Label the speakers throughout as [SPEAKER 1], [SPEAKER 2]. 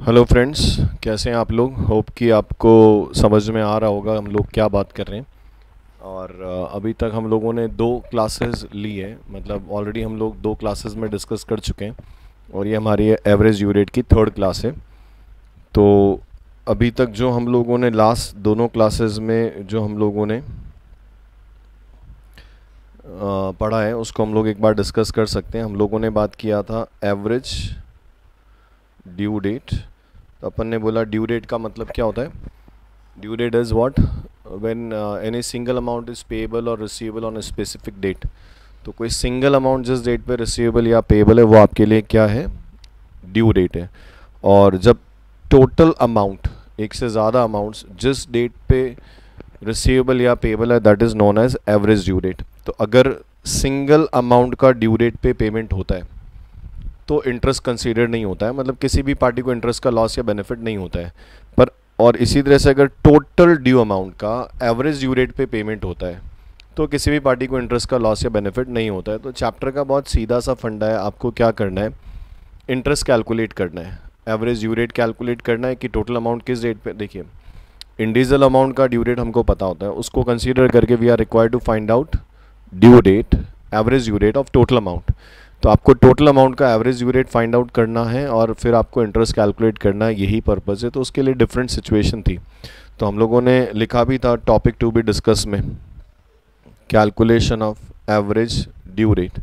[SPEAKER 1] Hello friends, कैसे हैं आप लोग। होप कि आपको समझ में आ रहा होगा हम लोग क्या बात कर रहे हैं। और अभी तक हम लोगों ने दो क्लासेस ली है, मतलब ऑलरेडी हम लोग दो क्लासेस में डिस्कस कर चुके हैं और ये हमारी एवरेज ड्यू रेट की थर्ड क्लास है। तो अभी तक जो हम लोगों ने लास्ट दोनों क्लासेस में जो हम लोगों ने पढ़ा है उसको हम लोग एक बार डिस्कस कर सकते हैं। हम लोगों ने बात किया था एवरेज ड्यू डेट। तो अपन ने बोला ड्यू डेट का मतलब क्या होता है। Due date is what when any single amount is payable और receivable on a specific date. तो कोई सिंगल अमाउंट जिस डेट पे रिसीवेबल या पेएबल है वो आपके लिए क्या है, ड्यू डेट है। और जब टोटल अमाउंट, एक से ज़्यादा अमाउंट्स जिस डेट पे रिसीवेबल या पेएबल है, that is known as average due date. तो अगर सिंगल अमाउंट का ड्यू डेट पे पेमेंट होता है तो इंटरेस्ट कंसीडर नहीं होता है, मतलब किसी भी पार्टी को इंटरेस्ट का लॉस या बेनिफिट नहीं होता है। पर और इसी तरह से अगर टोटल ड्यू अमाउंट का एवरेज ड्यू रेट पे पेमेंट होता है तो किसी भी पार्टी को इंटरेस्ट का लॉस या बेनिफिट नहीं होता है। तो चैप्टर का बहुत सीधा सा फंडा है, आपको क्या करना है, इंटरेस्ट कैलकुलेट करना है, एवरेज ड्यू रेट कैलकुलेट करना है कि टोटल अमाउंट किस डेट पे। देखिए, इंडिविजुअल अमाउंट का ड्यू रेट हमको पता होता है, उसको कंसीडर करके we are required to find out due date, average due rate of total amount. तो आपको टोटल अमाउंट का average due rate find out करना है और फिर आपको इंटरेस्ट कैलकुलेट करना है, यही पर्पज़ है। तो उसके लिए डिफरेंट सिचुएशन थी, तो हम लोगों ने लिखा भी था टॉपिक टू बी डिस्कस में, calculation of average due rate.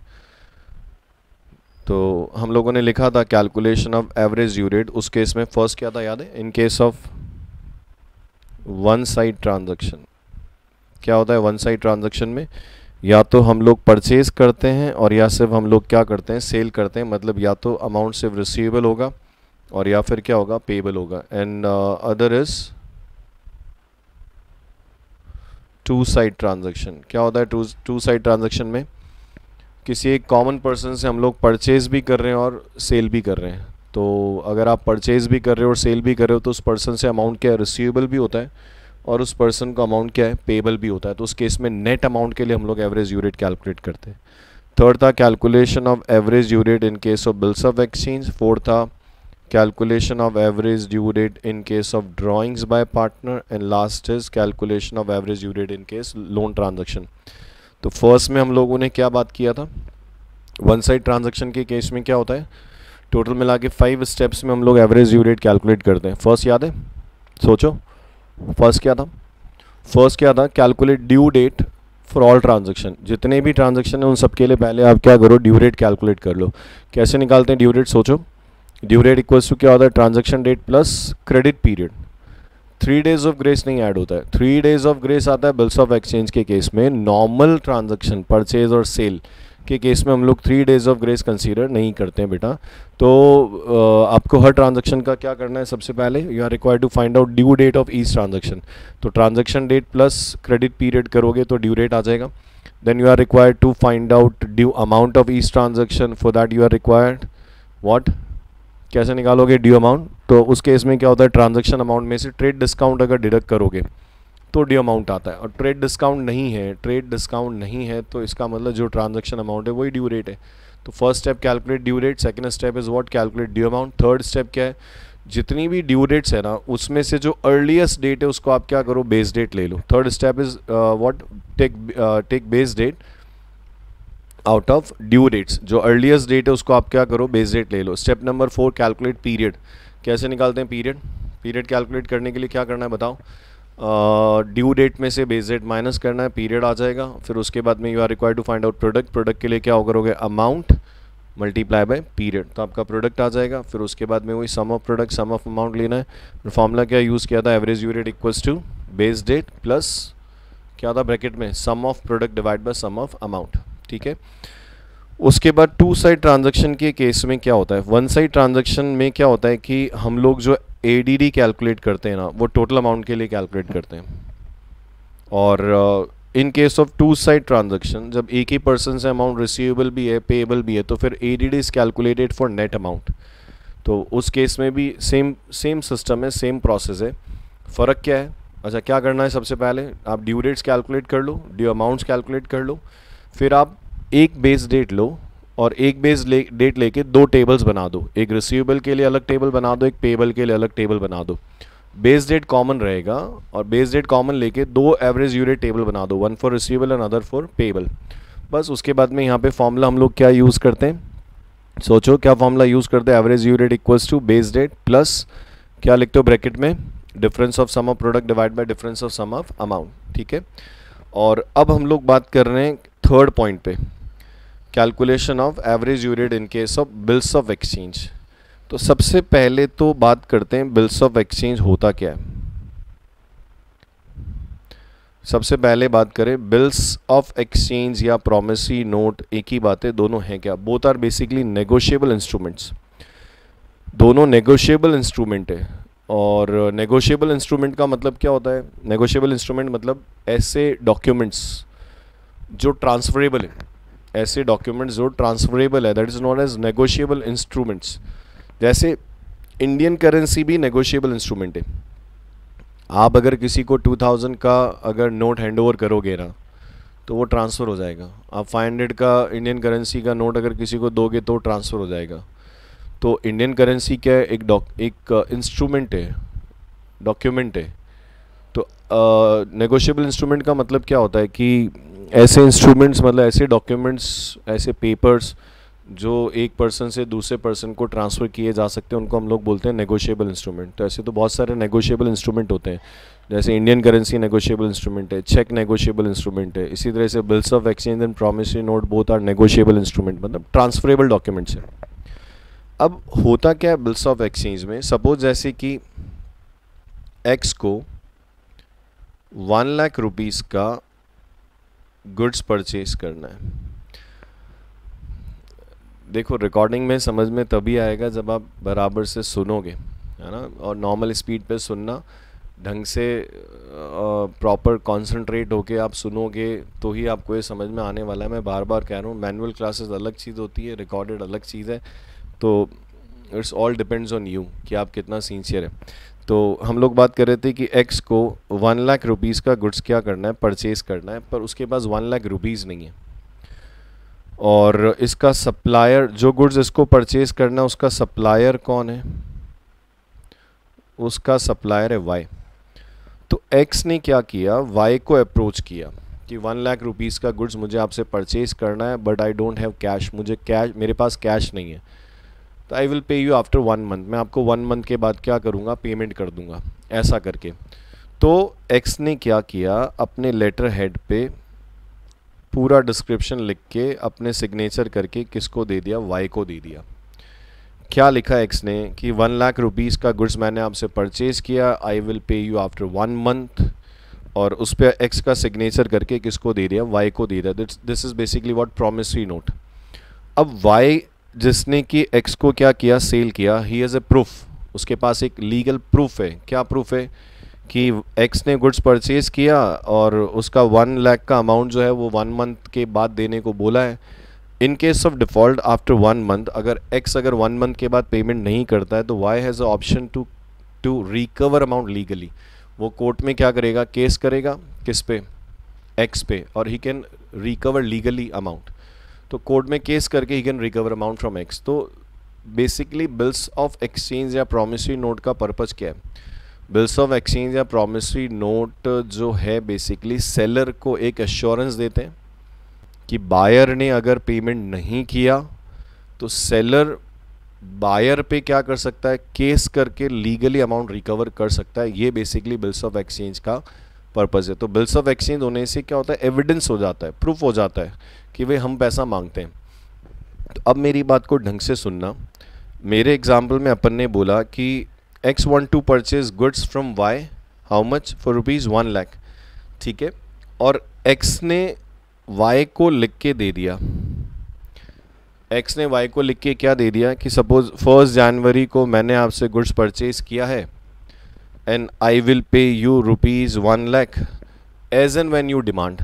[SPEAKER 1] तो हम लोगों ने लिखा था calculation of average due rate. उस केस में फर्स्ट क्या था याद है, in case of one side transaction. क्या होता है वन साइड ट्रांजैक्शन में, या तो हम लोग परचेज करते हैं और या सिर्फ हम लोग क्या करते हैं, सेल करते हैं। मतलब या तो अमाउंट सिर्फ रिसीवेबल होगा और या फिर क्या होगा, पेबल होगा। And other is two side transaction. क्या होता है टू साइड ट्रांजैक्शन में, किसी एक कॉमन पर्सन से हम लोग परचेज भी कर रहे हैं और सेल भी कर रहे हैं। तो अगर आप परचेज भी कर रहे हो और सेल भी कर रहे हो तो उस पर्सन से अमाउंट क्या है, रिसीवेबल भी होता है और उस पर्सन का अमाउंट क्या है, पेबल भी होता है। तो उस केस में नेट अमाउंट के लिए हम लोग एवरेज ड्यू रेट कैलकुलेट करते हैं। थर्ड था calculation of average due rate in case of bills of exchange. Fourth था calculation of average due date in case of drawings by partner. And last is calculation of average due date in case loan transaction. तो first में हम लोगों ने क्या बात किया था, वन साइड ट्रांजैक्शन के केस में क्या होता है, टोटल मिला के 5 स्टेप्स में हम लोग एवरेज ड्यू रेट कैलकुलेट करते हैं। फर्स्ट याद है, सोचो फर्स्ट क्या था, फर्स्ट क्या था, calculate due date for all transaction. जितने भी ट्रांजैक्शन है उन सब के लिए पहले आप क्या करो, ड्यू रेट कैलकुलेट कर लो। कैसे निकालते हैं ड्यू रेट, सोचो। ड्यू रेट इक्वल्स टू क्या होता है, transaction date plus credit period. 3 days of grace नहीं ऐड होता है, 3 डेज ऑफ ग्रेस आता है बिल्स ऑफ एक्सचेंज के केस में। नॉर्मल ट्रांजैक्शन परचेज और सेल के केस में हम लोग 3 डेज ऑफ ग्रेस कंसीडर नहीं करते हैं बेटा। तो आपको हर ट्रांजैक्शन का क्या करना है, सबसे पहले you are required to find out due date of each transaction. तो transaction date plus credit period करोगे तो ड्यू डेट आ जाएगा। Then you are required to find out due amount of each transaction. For that you are required what, कैसे निकालोगे due amount. तो उस case में क्या होता है, ट्रांजैक्शन अमाउंट में से ट्रेड डिस्काउंट अगर डिडक्ट करोगे तो ड्यू अमाउंट आता है। और ट्रेड डिस्काउंट नहीं है, ट्रेड डिस्काउंट नहीं है तो इसका मतलब जो ट्रांजैक्शन अमाउंट है वही ड्यू रेट है। तो first step calculate due rate, second step is what, calculate due amount. Third step क्या है, जितनी भी ड्यू डेट्स है ना उसमें से जो अर्लीस्ट डेट है उसको आप क्या करो, बेस डेट ले लो। Third step is what, take base date out of due dates. जो अर्लीस्ट डेट है उसको आप क्या करो, बेस डेट ले लो। Step number 4 calculate period. कैसे निकालते हैं पीरियड, पीरियड कैलकुलेट करने के लिए क्या करना है बताओ, ड्यू डेट में से बेस डेट माइनस करना है, पीरियड आ जाएगा। फिर उसके बाद में you are required to find out product. Product के लिए क्या करोगे, अमाउंट मल्टीप्लाई बाय पीरियड, तो आपका प्रोडक्ट आ जाएगा। फिर उसके बाद में वही sum of product sum of amount लेना है। फॉर्मूला क्या यूज़ किया था, average due rate equals to base date plus क्या था ब्रैकेट में, sum of product divide by sum of amount. ठीक है। उसके बाद टू साइड ट्रांजैक्शन के केस में क्या होता है, वन साइड ट्रांजैक्शन में क्या होता है कि हम लोग जो एडीडी कैलकुलेट करते हैं ना वो टोटल अमाउंट के लिए कैलकुलेट करते हैं। और in case of two side transaction जब एक ही पर्सन से अमाउंट रिसीवेबल भी है पेएबल भी है तो फिर ADD is calculated for net amount. तो उस केस में भी सेम सिस्टम है, सेम प्रोसेस है। फ़र्क क्या है, अच्छा क्या करना है, सबसे पहले आप ड्यू डेट्स कैलकुलेट कर लो, ड्यू अमाउंट्स कैलकुलेट कर लो, फिर आप एक बेस डेट लो और एक बेस डेट लेके दो टेबल्स बना दो, एक रिसीवेबल के लिए अलग टेबल बना दो, एक पेबल के लिए अलग टेबल बना दो। बेस डेट कॉमन रहेगा और बेस डेट कॉमन लेके दो एवरेज ड्यू डेट टेबल बना दो, one for receivable and other for payable. बस उसके बाद में यहाँ पे फॉर्मूला हम लोग क्या यूज़ करते हैं, सोचो क्या फॉर्मूला यूज़ करते हैं, average due date equals to base date plus क्या लिखते हो ब्रैकेट में, difference of sum of product divide by difference of sum of amount, ठीक है। और अब हम लोग बात कर रहे हैं थर्ड पॉइंट पे, calculation of average due date in case of bills of exchange. तो सबसे पहले तो बात करते हैं बिल्स ऑफ एक्सचेंज होता क्या है। सबसे पहले बात करें बिल्स ऑफ एक्सचेंज या प्रोमिसरी नोट, एक ही बात है, दोनों हैं क्या, both are basically negotiable instruments, दोनों नेगोशिएबल इंस्ट्रूमेंट है। और नेगोशिएबल इंस्ट्रूमेंट का मतलब क्या होता है, नेगोशिएबल इंस्ट्रूमेंट मतलब ऐसे डॉक्यूमेंट्स जो ट्रांसफरेबल है, ऐसे डॉक्यूमेंट्स जो ट्रांसफरेबल है, that is known as negotiable instruments. जैसे इंडियन करेंसी भी नेगोशिएबल इंस्ट्रूमेंट है। आप अगर किसी को 2000 का अगर नोट हैंड ओवर करोगे ना तो वो ट्रांसफ़र हो जाएगा। आप 500 का इंडियन करेंसी का नोट अगर किसी को दोगे तो ट्रांसफ़र हो जाएगा। तो इंडियन करेंसी क्या है, एक इंस्ट्रूमेंट है, डॉक्यूमेंट है। तो नेगोशिएबल इंस्ट्रूमेंट का मतलब क्या होता है कि ऐसे इंस्ट्रूमेंट्स मतलब ऐसे डॉक्यूमेंट्स, ऐसे पेपर्स जो एक पर्सन से दूसरे पर्सन को ट्रांसफ़र किए जा सकते हैं, उनको हम लोग बोलते हैं नेगोशिएबल इंस्ट्रूमेंट। तो ऐसे तो बहुत सारे नेगोशिएबल इंस्ट्रूमेंट होते हैं, जैसे इंडियन करेंसी नेगोशिएबल इंस्ट्रूमेंट है, चेक नेगोशिएबल इंस्ट्रूमेंट है, इसी तरह से bills of exchange and promissory note both are negotiable instrument, मतलब ट्रांसफरेबल डॉक्यूमेंट्स है। अब होता क्या है बिल्स ऑफ एक्सचेंज में, सपोज जैसे कि एक्स को 1 लाख रुपीज़ का गुड्स परचेज करना है। देखो रिकॉर्डिंग में समझ में तभी आएगा जब आप बराबर से सुनोगे, है ना, और नॉर्मल स्पीड पे सुनना, ढंग से प्रॉपर कंसंट्रेट होके आप सुनोगे तो ही आपको ये समझ में आने वाला है। मैं बार बार कह रहा हूँ, मैनुअल क्लासेस अलग चीज़ होती है, रिकॉर्डेड अलग चीज़ है, तो it's all depends on you कि आप कितना सिंसियर है। तो हम लोग बात कर रहे थे कि एक्स को 1 लाख रुपीज़ का गुड्स क्या करना है, परचेज़ करना है, पर उसके पास 1 लाख रुपीज़ नहीं है। और इसका सप्लायर, जो गुड्स इसको परचेज करना है उसका सप्लायर कौन है, उसका सप्लायर है वाई। तो एक्स ने क्या किया, वाई को अप्रोच किया कि 1 लाख रुपीज़ का गुड्स मुझे आपसे परचेज करना है, but I don't have cash, मेरे पास कैश नहीं है, तो I will pay you after 1 month, मैं आपको 1 मंथ के बाद क्या करूँगा, पेमेंट कर दूँगा, ऐसा करके। तो एक्स ने क्या किया, अपने लेटर हेड पे पूरा डिस्क्रिप्शन लिख के अपने सिग्नेचर करके किसको दे दिया, वाई को दे दिया। क्या लिखा एक्स ने कि 1 लाख रुपीज़ का गुड्स मैंने आपसे परचेज़ किया, I will pay you after 1 month, और उस पर एक्स का सिग्नेचर करके किसको दे दिया, वाई को दे दिया। This is basically what promissory note. अब वाई जिसने कि एक्स को क्या किया, सेल किया, ही हैज़ ए प्रूफ, उसके पास एक लीगल प्रूफ है। क्या प्रूफ है कि एक्स ने गुड्स परचेज़ किया और उसका 1 लाख का अमाउंट जो है वो 1 मंथ के बाद देने को बोला है। In case of default after 1 month, अगर एक्स 1 मंथ के बाद पेमेंट नहीं करता है तो Y has a option to recover amount legally. वो कोर्ट में क्या करेगा, केस करेगा, किस पे, एक्स पे, और he can recover legally amount. तो कोर्ट में केस करके he can recover amount from X. तो बेसिकली बिल्स ऑफ एक्सचेंज या प्रॉमिसरी नोट का पर्पज़ क्या है, बिल्स ऑफ एक्सचेंज या प्रॉमिसरी नोट जो है बेसिकली सेलर को एक एश्योरेंस देते हैं कि बायर ने अगर पेमेंट नहीं किया तो सेलर बायर पे क्या कर सकता है, केस करके लीगली अमाउंट रिकवर कर सकता है। ये बेसिकली बिल्स ऑफ एक्सचेंज का पर्पज़ है। तो बिल्स ऑफ एक्सचेंज होने से क्या होता है, एविडेंस हो जाता है, प्रूफ हो जाता है कि भाई हम पैसा मांगते हैं। तो अब मेरी बात को ढंग से सुनना। मेरे एग्जाम्पल में अपन ने बोला कि X want to purchase goods from Y, how much, for rupees 1 lakh, ठीक है, और X ने Y को लिख के दे दिया, X ने Y को लिख के क्या दे दिया कि सपोज 1 जनवरी को मैंने आपसे गुड्स परचेज किया है and I will pay you rupees 1 lakh as and when you demand.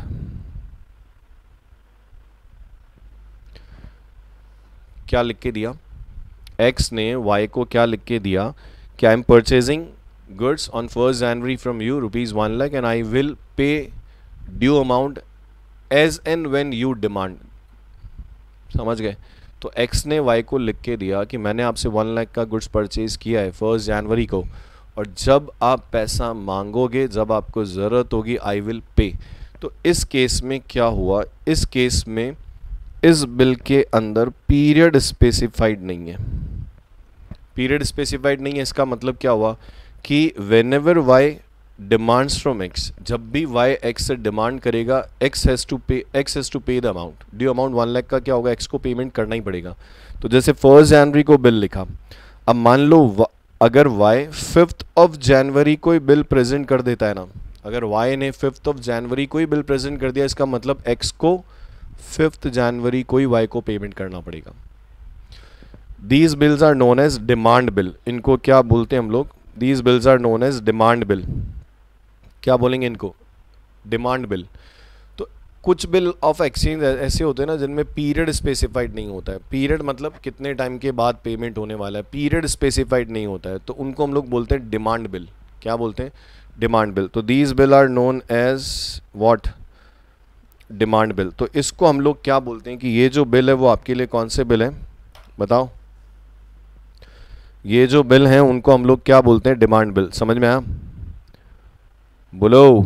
[SPEAKER 1] क्या लिख के दिया, X ने Y को क्या लिख के दिया कि I am purchasing goods on 1 January from you rupees 1 lakh and I will pay due amount as and when you demand. समझ गए? तो एक्स ने वाई को लिख के दिया कि मैंने आपसे 1 लाख का गुड्स परचेज किया है 1 जनवरी को, और जब आप पैसा मांगोगे, जब आपको ज़रूरत होगी, आई विल पे। तो इस केस में क्या हुआ, इस केस में इस बिल के अंदर पीरियड स्पेसिफाइड नहीं है। पीरियड स्पेसिफाइड नहीं है, इसका मतलब क्या हुआ कि whenever Y demands from X, जब भी वाई एक्स से डिमांड करेगा, X has to pay the amount, due amount 1 lakh का क्या होगा, एक्स को पेमेंट करना ही पड़ेगा। तो जैसे 1 जनवरी को बिल लिखा, अब मान लो अगर वाई 5 जनवरी को ही बिल प्रेजेंट कर देता है ना, अगर वाई ने 5 जनवरी को ही बिल प्रेजेंट कर दिया, इसका मतलब एक्स को 5 जनवरी को ही वाई को पेमेंट करना पड़ेगा। These bills are known as demand bill, इनको क्या बोलते हैं हम लोग, these bills are known as demand bill. क्या बोलेंगे इनको, डिमांड बिल। तो कुछ बिल ऑफ एक्सचेंज ऐसे होते हैं ना जिनमें पीरियड स्पेसिफाइड नहीं होता है, पीरियड मतलब कितने टाइम के बाद पेमेंट होने वाला है, पीरियड स्पेसिफाइड नहीं होता है, तो उनको हम लोग बोलते हैं डिमांड बिल। क्या बोलते हैं, डिमांड बिल। तो these bill are known as what, demand bill. तो इसको हम लोग क्या बोलते हैं कि ये जो बिल है वो आपके लिए कौन से बिल है, बताओ, ये जो बिल हैं उनको हम लोग क्या बोलते हैं, डिमांड बिल। समझ में आया, बोलो।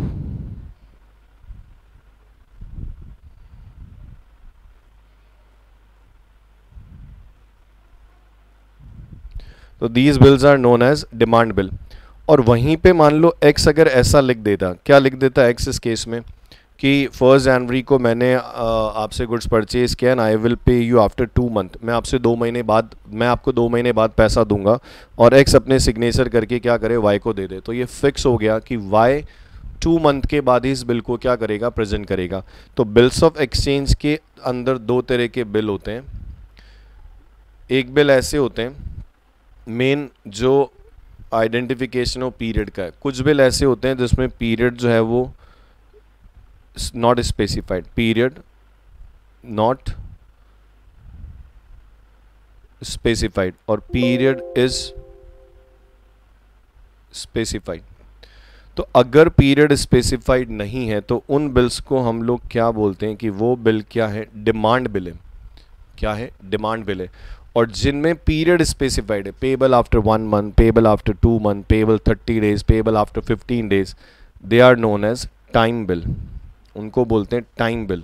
[SPEAKER 1] तो these bills are known as demand bill. और वहीं पे मान लो एक्स अगर ऐसा लिख देता, क्या लिख देता एक्स इस केस में कि 1 जनवरी को मैंने आपसे गुड्स परचेज किया and I will pay you after 2 month, मैं आपसे 2 महीने बाद, मैं आपको 2 महीने बाद पैसा दूंगा, और एक्स अपने सिग्नेचर करके क्या करे, वाई को दे दे। तो ये फिक्स हो गया कि वाई 2 मंथ के बाद ही इस बिल को क्या करेगा, प्रेजेंट करेगा। तो बिल्स ऑफ एक्सचेंज के अंदर 2 तरह के बिल होते हैं। एक बिल ऐसे होते हैं मेन जो आइडेंटिफिकेशन ऑफ पीरियड का है, कुछ बिल ऐसे होते हैं जिसमें पीरियड जो है वो not specified, period not specified, और पीरियड इज स्पेसिफाइड। तो अगर पीरियड स्पेसिफाइड नहीं है तो उन बिल्स को हम लोग क्या बोलते हैं कि वो बिल क्या है, डिमांड बिल है। क्या है, डिमांड बिल है। और जिनमें पीरियड स्पेसिफाइड है, payable after 1 month, payable after 2 month, payable 30 days, payable after 15 days, they are known as time bill, उनको बोलते हैं टाइम बिल।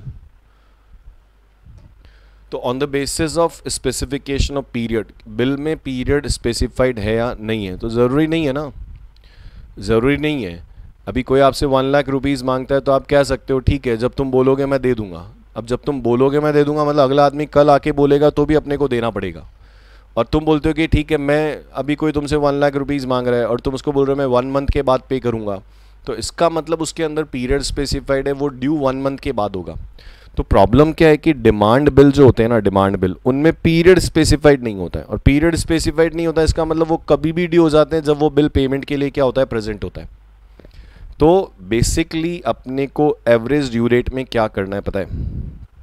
[SPEAKER 1] तो on the basis of specification of period, bill में period specified है या नहीं है, तो ज़रूरी नहीं है ना, ज़रूरी नहीं है। अभी कोई आपसे 1 लाख रुपीज़ मांगता है तो आप कह सकते हो ठीक है, जब तुम बोलोगे मैं दे दूंगा। अब जब तुम बोलोगे मैं दे दूंगा मतलब अगला आदमी कल आके बोलेगा तो भी अपने को देना पड़ेगा। और तुम बोलते हो कि ठीक है, मैं अभी कोई तुमसे 1 लाख रुपीज़ मांग रहा है और तुम उसको बोल रहे हो मैं 1 मंथ के बाद पे करूँगा, तो इसका मतलब उसके अंदर पीरियड स्पेसिफाइड है, वो ड्यू 1 मंथ के बाद होगा। तो प्रॉब्लम क्या है कि डिमांड बिल जो होते हैं ना, डिमांड बिल, उनमें पीरियड स्पेसिफाइड नहीं होता है। और पीरियड स्पेसिफाइड नहीं होता है इसका मतलब वो कभी भी ड्यू हो जाते हैं जब वो बिल पेमेंट के लिए क्या होता है, प्रेजेंट होता है। तो बेसिकली अपने को एवरेज ड्यू रेट में क्या करना है पता है,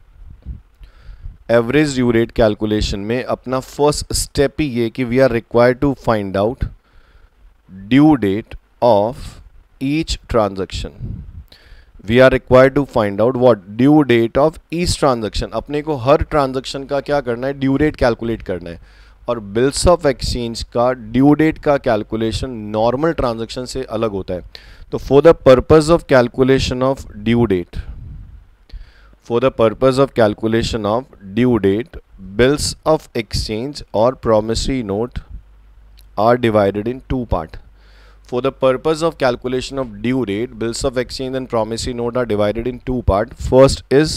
[SPEAKER 1] एवरेज ड्यू रेट कैलकुलेशन में अपना फर्स्ट स्टेप ही ये कि we are required to find out due date of each transaction. We are required to find out what, due date of each transaction. अपने को हर ट्रांजैक्शन का क्या करना है, ड्यू डेट कैलकुलेट करना है। और बिल्स ऑफ एक्सचेंज का ड्यू डेट का कैलकुलेशन नॉर्मल ट्रांजैक्शन से अलग होता है। तो for the purpose of calculation of due date, for the purpose of calculation of due date, bills of exchange or promissory note are divided in 2 parts. For the purpose of calculation of due date, bills of exchange and promissory note are divided in 2 parts. First is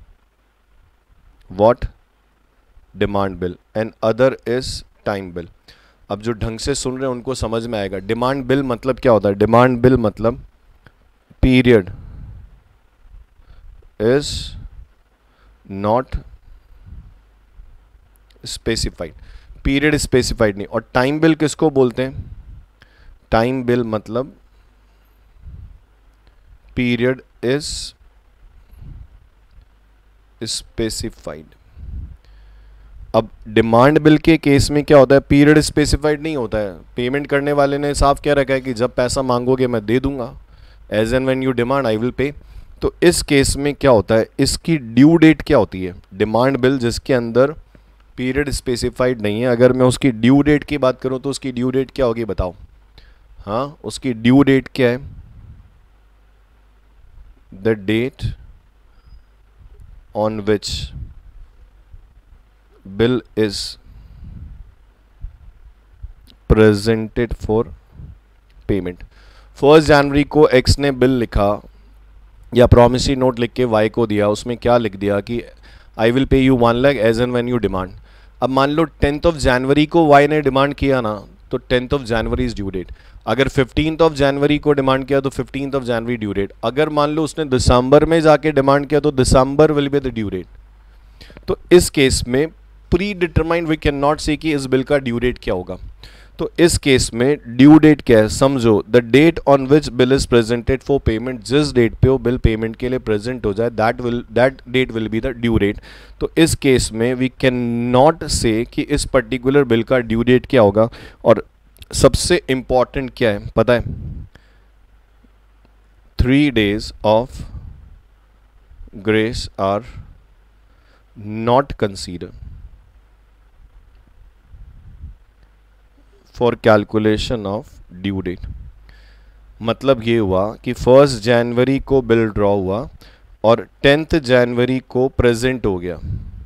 [SPEAKER 1] what, demand bill, and other is time bill. अब जो ढंग से सुन रहे हैं उनको समझ में आएगा। डिमांड बिल मतलब क्या होता है, डिमांड बिल मतलब period is not specified, period specified नहीं। और टाइम बिल किसको बोलते हैं, टाइम बिल मतलब पीरियड इज स्पेसिफाइड। अब डिमांड बिल के केस में क्या होता है, पीरियड स्पेसिफाइड नहीं होता है, पेमेंट करने वाले ने साफ क्या रखा है कि जब पैसा मांगोगे मैं दे दूंगा, as and when you demand I will pay. तो इस केस में क्या होता है, इसकी ड्यू डेट क्या होती है, डिमांड बिल जिसके अंदर पीरियड स्पेसिफाइड नहीं है। अगर मैं उसकी ड्यू डेट की बात करूं तो उसकी ड्यू डेट क्या होगी बताओ? हाँ, उसकी ड्यू डेट क्या है? The date on which bill is presented for payment. 1 जनवरी को एक्स ने बिल लिखा या प्रॉमिसरी नोट लिख के वाई को दिया, उसमें क्या लिख दिया कि I will pay you 1 lakh as and when you demand. अब मान लो 10th ऑफ जनवरी को वाई ने डिमांड किया ना, तो 10th of January is due date. अगर 15th ऑफ जनवरी को डिमांड किया तो 15th of January due date. अगर मान लो उसने दिसंबर में जाके डिमांड किया तो December will be the due date. तो इस केस में predetermined we can not say कि इस बिल का ड्यू डेट क्या होगा। तो इस केस में ड्यू डेट क्या है समझो, the date on which bill is presented for payment. जिस डेट पे वो बिल पेमेंट के लिए प्रेजेंट हो जाए that date will be the due date. तो इस केस में वी कैन नॉट से कि इस पर्टिकुलर बिल का ड्यू डेट क्या होगा। और सबसे इंपॉर्टेंट क्या है पता है? 3 days of grace are not consider for calculation of due date. मतलब ये हुआ कि 1 जनवरी को बिल ड्रॉ हुआ और 10th जनवरी को प्रेजेंट हो गया।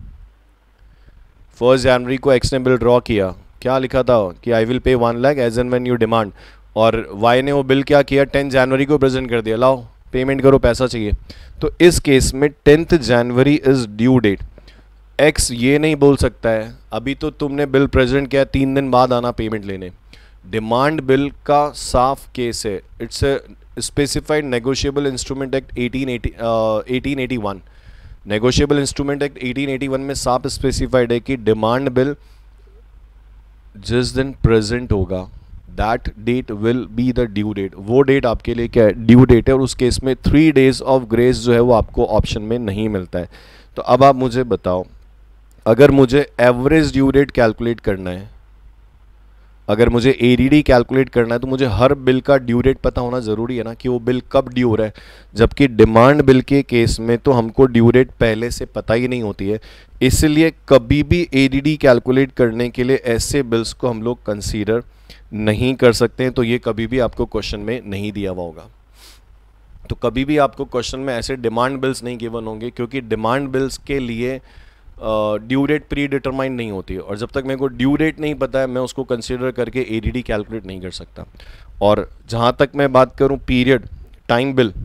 [SPEAKER 1] 1 जनवरी को एक्स ने बिल ड्रॉ किया, क्या लिखा था कि I will pay 1 lakh as and when you demand, और वाई ने वो बिल क्या किया 10 जनवरी को प्रेजेंट कर दिया, लाओ पेमेंट करो पैसा चाहिए। तो इस केस में 10th January is due date. X ये नहीं बोल सकता है अभी तो तुमने बिल प्रेजेंट किया 3 दिन बाद आना पेमेंट लेने। डिमांड बिल का साफ केस है, it's a specified negotiable instrument act 1881। Negotiable instrument act 1881 में साफ स्पेसिफाइड है कि डिमांड बिल जिस दिन प्रेजेंट होगा that date will be the due date. वो डेट आपके लिए क्या है? ड्यू डेट है। और उस केस में 3 days ऑफ ग्रेस जो है वो आपको ऑप्शन में नहीं मिलता है। तो अब आप मुझे बताओ, अगर मुझे एवरेज ड्यू डेट कैलकुलेट करना है, अगर मुझे एडीडी कैलकुलेट करना है, तो मुझे हर बिल का ड्यू डेट पता होना ज़रूरी है ना कि वो बिल कब ड्यू हो रहा है। जबकि डिमांड बिल के केस में तो हमको ड्यू डेट पहले से पता ही नहीं होती है। इसलिए कभी भी एडीडी कैलकुलेट करने के लिए ऐसे बिल्स को हम लोग कंसीडर नहीं कर सकते हैं। तो ये कभी भी आपको क्वेश्चन में नहीं दिया हुआ होगा। तो कभी भी आपको क्वेश्चन में ऐसे डिमांड बिल्स नहीं गिवन होंगे, क्योंकि डिमांड बिल्स के लिए ड्यू डेट प्री डिटरमाइंड नहीं होती है। और जब तक मेरे को ड्यू डेट नहीं पता है मैं उसको कंसीडर करके एडीडी कैलकुलेट नहीं कर सकता। और जहाँ तक मैं बात करूँ period, time bill,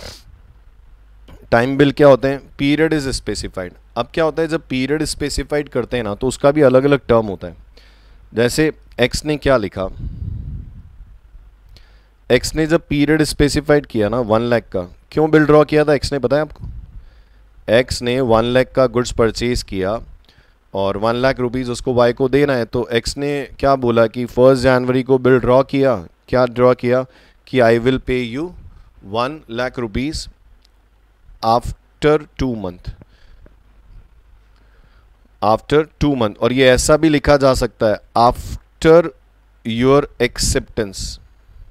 [SPEAKER 1] time bill क्या होते हैं? Period is specified. अब क्या होता है जब पीरियड स्पेसिफाइड करते हैं ना तो उसका भी अलग अलग टर्म होता है। जैसे एक्स ने क्या लिखा, एक्स ने जब पीरियड स्पेसिफाइड किया ना 1 लाख का, क्यों बिल ड्रॉ किया था एक्स ने, पता है आपको? एक्स ने 1 लाख का गुड्स परचेज किया और 1 लाख रुपीज़ उसको वाई को देना है। तो एक्स ने क्या बोला कि 1 जनवरी को बिल ड्रॉ किया, क्या ड्रॉ किया कि I will pay you 1 lakh rupees after 2 month, after 2 month. और ये ऐसा भी लिखा जा सकता है after your acceptance,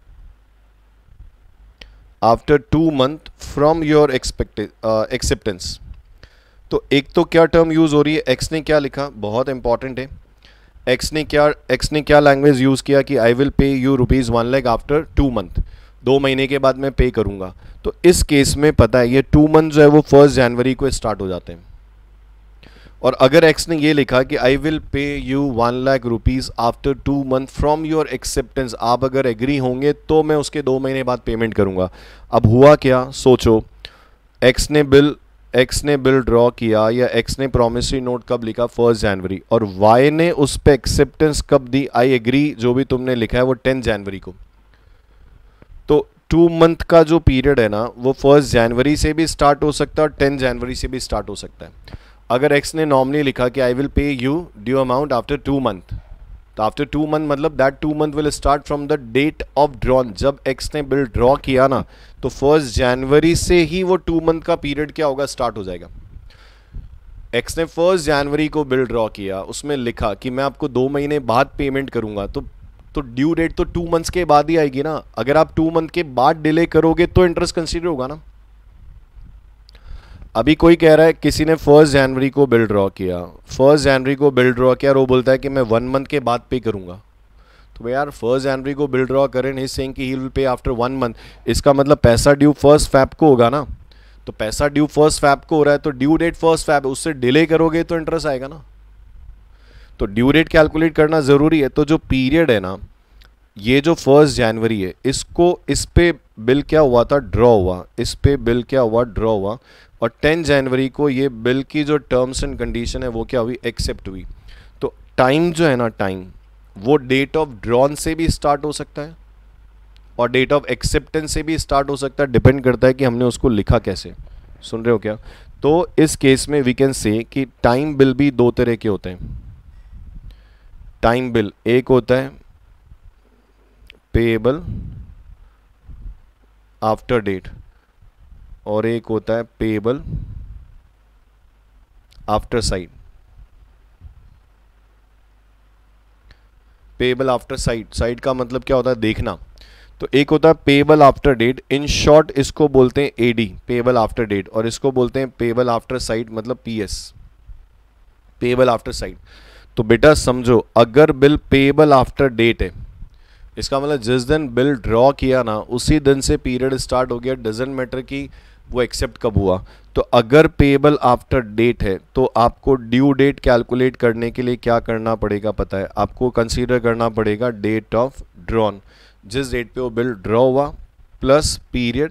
[SPEAKER 1] after 2 month from your acceptance. तो एक तो क्या टर्म यूज हो रही है, एक्स ने क्या लिखा, बहुत इंपॉर्टेंट है। एक्स ने क्या लैंग्वेज यूज किया कि I will pay you rupees 1 lakh after 2 month, 2 महीने के बाद मैं पे करूंगा। तो इस केस में पता है ये 2 मंथ जो है वो 1 जनवरी को स्टार्ट हो जाते हैं। और अगर एक्स ने ये लिखा कि I will pay you 1 lakh rupees after 2 month from your acceptance, आप अगर एग्री होंगे तो मैं उसके 2 महीने बाद पेमेंट करूंगा। अब हुआ क्या सोचो, एक्स ने बिल ड्रॉ किया या एक्स ने प्रॉमिसरी नोट कब लिखा 1 जनवरी, और वाई ने उस पर एक्सेप्टेंस कब दी, आई एग्री जो भी तुमने लिखा है वो 10 जनवरी को। तो 2 मंथ का जो पीरियड है ना वो 1 जनवरी से भी स्टार्ट हो सकता है और 10 जनवरी से भी स्टार्ट हो सकता है। अगर एक्स ने नॉर्मली लिखा कि I will pay you due amount after 2 month, तो आफ्टर 2 मंथ मतलब that 2 month will start from the date of drawn. जब एक्स ने बिल ड्रॉ किया ना तो 1 जनवरी से ही वो 2 मंथ का पीरियड क्या होगा, स्टार्ट हो जाएगा। एक्स ने 1 जनवरी को बिल ड्रॉ किया, उसमें लिखा कि मैं आपको 2 महीने बाद पेमेंट करूंगा, तो ड्यू डेट तो 2 मंथ्स के बाद ही आएगी ना। अगर आप 2 मंथ के बाद डिले करोगे तो इंटरेस्ट कंसीडर होगा ना। अभी कोई कह रहा है, किसी ने 1 जनवरी को बिल ड्रॉ किया, 1 जनवरी को बिल ड्रॉ किया और वो बोलता है कि मैं 1 मंथ के बाद पे करूंगा। तो भाई यार 1 जनवरी को बिल ड्रॉ करें, ही सेइंग कि he will pay after 1 month, इसका मतलब पैसा ड्यू 1 फेब को होगा ना। तो पैसा ड्यू 1 फेब को हो रहा है तो ड्यू डेट 1 फेब, उससे डिले करोगे तो इंटरेस्ट आएगा ना। तो ड्यू डेट कैलकुलेट करना ज़रूरी है। तो जो पीरियड है ना, ये जो 1 जनवरी है, इसको, इस पे बिल क्या हुआ था, ड्रॉ हुआ, इस पे बिल क्या हुआ, ड्रॉ हुआ, और 10 जनवरी को ये बिल की जो टर्म्स एंड कंडीशन है वो क्या हुई, एक्सेप्ट हुई। तो टाइम जो है ना, टाइम वो डेट ऑफ ड्रॉन से भी स्टार्ट हो सकता है और डेट ऑफ एक्सेप्टेंस से भी स्टार्ट हो सकता है, डिपेंड करता है कि हमने उसको लिखा कैसे। सुन रहे हो क्या? तो इस केस में वी कैन से कि टाइम बिल भी दो तरह के होते हैं। टाइम बिल एक होता है पेएबल आफ्टर डेट और एक होता है payable after sight. Payable after sight, sight का मतलब क्या होता है, देखना। तो एक होता है payable after date, in short इसको बोलते हैं एडी, पेएबल आफ्टर डेट, और इसको बोलते हैं पेएबल आफ्टर साइट, मतलब पीएस, पेएबल आफ्टर साइट। तो बेटा समझो, अगर बिल पेएबल आफ्टर डेट है, इसका मतलब जिस दिन बिल ड्रॉ किया ना उसी दिन से पीरियड स्टार्ट हो गया, डजेंट मैटर कि वो एक्सेप्ट कब हुआ। तो अगर पेएबल आफ्टर डेट है तो आपको ड्यू डेट कैलकुलेट करने के लिए क्या करना पड़ेगा पता है, आपको कंसीडर करना पड़ेगा डेट ऑफ ड्रॉन, जिस डेट पे वो बिल ड्रॉ हुआ, प्लस पीरियड,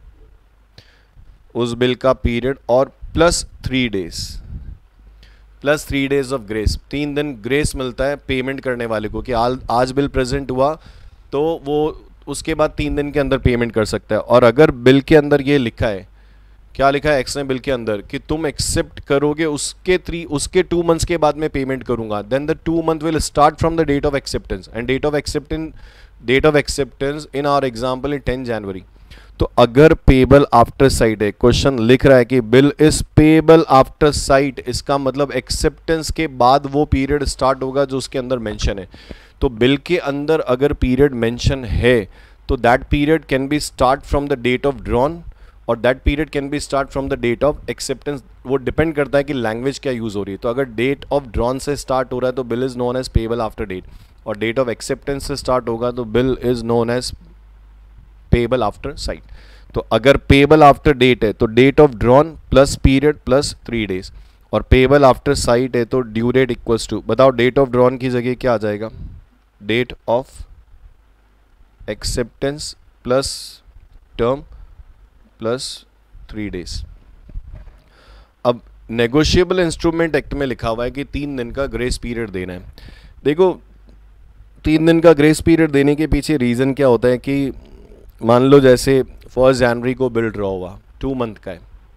[SPEAKER 1] उस बिल का पीरियड, और plus 3 days, plus 3 days of grace. 3 दिन ग्रेस मिलता है पेमेंट करने वाले को कि आज बिल प्रेजेंट हुआ तो वो उसके बाद 3 दिन के अंदर पेमेंट कर सकता है। और अगर बिल के अंदर ये लिखा है, क्या लिखा है एक्स ने बिल के अंदर, कि तुम एक्सेप्ट करोगे उसके 2 मंथ्स के बाद मैं पेमेंट करूंगा, then the 2 month will start from the date of acceptance, and date of acceptance in our example in 10 January. तो अगर पेएबल आफ्टर साइट है, क्वेश्चन लिख रहा है कि bill is payable after sight, इसका मतलब एक्सेप्टेंस के बाद वो पीरियड स्टार्ट होगा जो उसके अंदर मेंशन है। तो बिल के अंदर अगर पीरियड मेंशन है तो that period can be start from the date of drawn और that period can be start from the date of acceptance. वो डिपेंड करता है कि लैंग्वेज क्या यूज हो रही है। तो अगर डेट ऑफ ड्रॉन से स्टार्ट हो रहा है तो bill is known as payable after date, और डेट ऑफ एक्सेप्टेंस से स्टार्ट होगा तो bill is known as payable after sight. तो अगर पेएबल आफ्टर डेट है तो date of drawn plus period plus 3 days, और पेएबल आफ्टर साइट है तो ड्यू डेट इक्वल्स टू, बताओ डेट ऑफ ड्रॉन की जगह क्या आ जाएगा, date of acceptance plus term plus 3 days. अब नेगोशिएबल इंस्ट्रूमेंट एक्ट में लिखा हुआ है कि 3 दिन का ग्रेस पीरियड देना है। देखो 3 दिन का ग्रेस पीरियड देने के पीछे रीज़न क्या होता है कि मान लो जैसे 1 जनवरी को बिल ड्रॉ हुआ, 2 मंथ का है,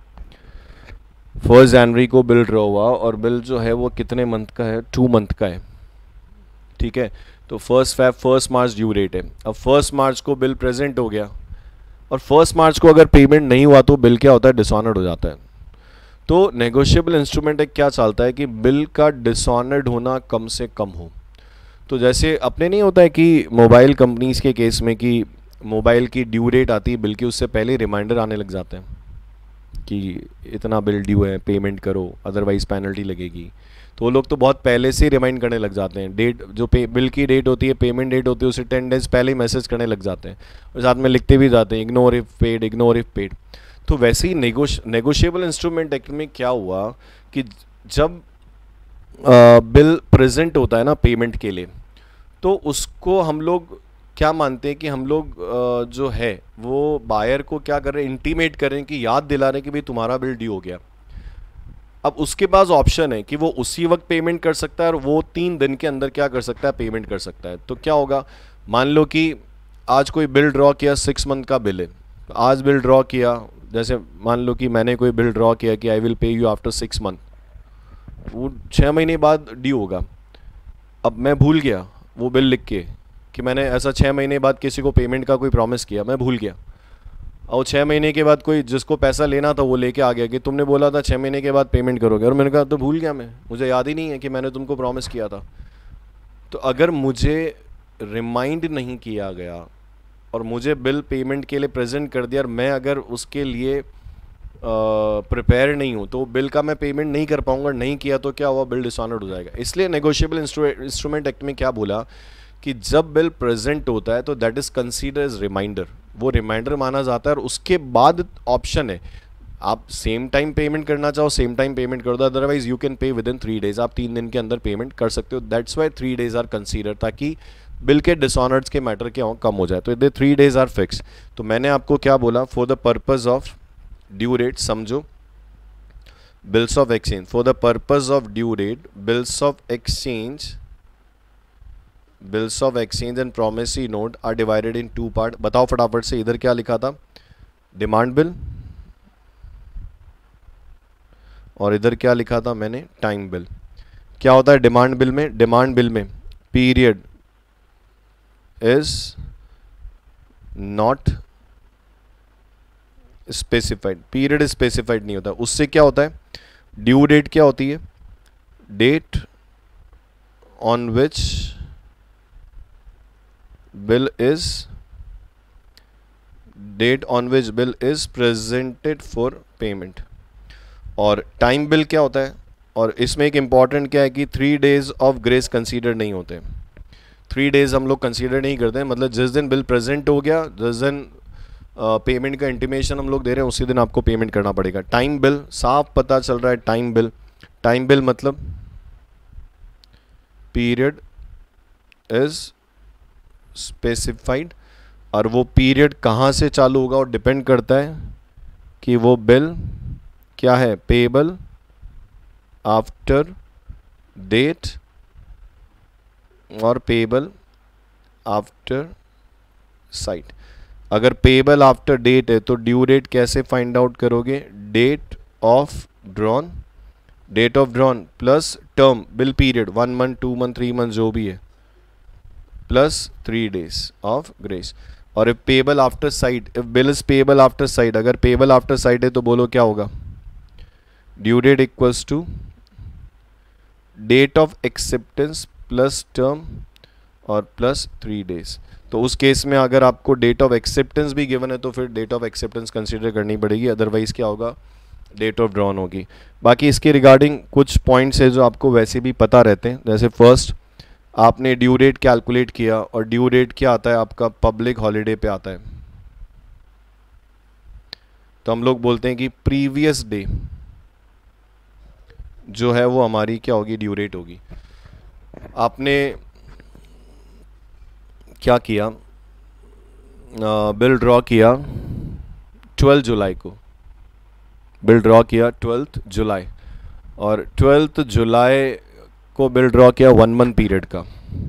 [SPEAKER 1] 1 जनवरी को बिल ड्रॉ हुआ और बिल जो है वो कितने मंथ का है, 2 मंथ का है, ठीक है। तो 1 मार्च ड्यू डेट है। अब 1 मार्च को बिल प्रेजेंट हो गया और 1 मार्च को अगर पेमेंट नहीं हुआ तो बिल क्या होता है, डिसऑनर्ड हो जाता है। तो नेगोशिएबल इंस्ट्रूमेंट एक क्या चालता है कि बिल का डिसऑनर्ड होना कम से कम हो। तो जैसे अपने नहीं होता है कि मोबाइल कंपनीज के केस में कि मोबाइल की ड्यू डेट आती है बिल की, उससे पहले रिमाइंडर आने लग जाते हैं कि इतना बिल ड्यू है, पेमेंट करो अदरवाइज पेनल्टी लगेगी। तो वो लोग तो बहुत पहले से रिमाइंड करने लग जाते हैं, डेट जो बिल की डेट होती है, पेमेंट डेट होती है, उसे 10 डेज पहले ही मैसेज करने लग जाते हैं और साथ में लिखते भी जाते हैं ignore if paid, ignore if paid. तो वैसे ही नेगोशिएबल इंस्ट्रूमेंट एक्ट में क्या हुआ कि जब बिल प्रेजेंट होता है ना पेमेंट के लिए, तो उसको हम लोग क्या मानते हैं कि हम लोग जो है वो बायर को क्या कर रहे हैं, इंटीमेट कर रहे हैं कि याद दिला रहे हैं कि भाई तुम्हारा बिल ड्यू हो गया। अब उसके पास ऑप्शन है कि वो उसी वक्त पेमेंट कर सकता है और वो 3 दिन के अंदर क्या कर सकता है, पेमेंट कर सकता है। तो क्या होगा, मान लो कि आज कोई बिल ड्रॉ किया, 6 मंथ का बिल है, आज बिल ड्रॉ किया, जैसे मान लो कि मैंने कोई बिल ड्रॉ किया कि I will pay you after 6 month, वो 6 महीने बाद ड्यू होगा। अब मैं भूल गया वो बिल लिख के कि मैंने ऐसा 6 महीने बाद किसी को पेमेंट का कोई प्रॉमिस किया, मैं भूल गया। और 6 महीने के बाद कोई जिसको पैसा लेना था वो लेके आ गया कि तुमने बोला था 6 महीने के बाद पेमेंट करोगे, और मैंने कहा तो भूल गया, मैं, मुझे याद ही नहीं है कि मैंने तुमको प्रॉमिस किया था। तो अगर मुझे रिमाइंड नहीं किया गया और मुझे बिल पेमेंट के लिए प्रेजेंट कर दिया और मैं अगर उसके लिए प्रिपेयर नहीं हूँ तो बिल का मैं पेमेंट नहीं कर पाऊंगा, नहीं किया तो क्या हुआ, बिल डिसऑनर्ड हो जाएगा। इसलिए नेगोशिएबल इंस्ट्रूमेंट एक्ट में क्या बोला कि जब बिल प्रेजेंट होता है तो that is consider as reminder, वो रिमाइंडर माना जाता है और उसके बाद ऑप्शन है, आप सेम टाइम पेमेंट करना चाहो सेम टाइम पेमेंट कर दो, otherwise you can pay within 3 days, आप 3 दिन के अंदर पेमेंट कर सकते हो। That's why 3 days are consider, ताकि बिल के डिसऑनर्ड्स के मैटर क्या हो कम हो जाए, तो ये 3 डेज आर फिक्स। तो मैंने आपको क्या बोला, for the purpose of due rate, समझो bills of exchange, for the purpose of due rate bills of exchange and promissory note are divided in 2 part. बताओ फटाफट से, इधर क्या लिखा था, डिमांड बिल, और इधर क्या लिखा था मैंने, टाइम बिल। क्या होता है डिमांड बिल में, डिमांड बिल में period is not specified, period specified नहीं होता, उससे क्या होता है, ड्यू डेट क्या होती है, date on which bill is presented for payment. और टाइम बिल क्या होता है, और इसमें एक इम्पॉर्टेंट क्या है कि 3 डेज ऑफ ग्रेस कंसीडर नहीं होते, 3 डेज हम लोग कंसीडर नहीं करते हैं, मतलब जिस दिन बिल प्रेजेंट हो गया, जिस दिन पेमेंट का इंटीमेशन हम लोग दे रहे हैं उसी दिन आपको पेमेंट करना पड़ेगा। टाइम बिल साफ पता चल रहा है, टाइम बिल मतलब पीरियड इज स्पेसिफाइड, और वो पीरियड कहाँ से चालू होगा और डिपेंड करता है कि वो बिल क्या है, पेबल आफ्टर डेट और पेबल आफ्टर साइट। अगर पेबल आफ्टर डेट है तो ड्यू डेट कैसे फाइंड आउट करोगे, date of drawn plus term bill period 1 month 2 month 3 month जो भी है प्लस 3 डेज ऑफ ग्रेस। और if payable after sight, if bill is payable after sight, अगर payable after sight है तो बोलो क्या होगा, due date equals to date of acceptance plus term और प्लस 3 डेज। तो उस केस में अगर आपको डेट ऑफ एक्सेप्टेंस भी गिवन है तो फिर डेट ऑफ एक्सेप्टेंस कंसीडर करनी पड़ेगी, अदरवाइज क्या होगा, डेट ऑफ ड्रॉन होगी। बाकी इसके रिगार्डिंग कुछ पॉइंट्स है जो आपको वैसे भी पता रहते हैं, जैसे फर्स्ट आपने ड्यू डेट कैलकुलेट किया, और ड्यू डेट क्या आता है आपका, पब्लिक हॉलीडे पे आता है, तो हम लोग बोलते हैं कि प्रीवियस डे जो है वो हमारी क्या होगी, ड्यू डेट होगी। आपने क्या किया, बिल ड्रॉ किया 12 जुलाई को, बिल ड्रॉ किया 12 जुलाई, और 12 जुलाई को बिल ड्रॉ किया 1 मंथ पीरियड का,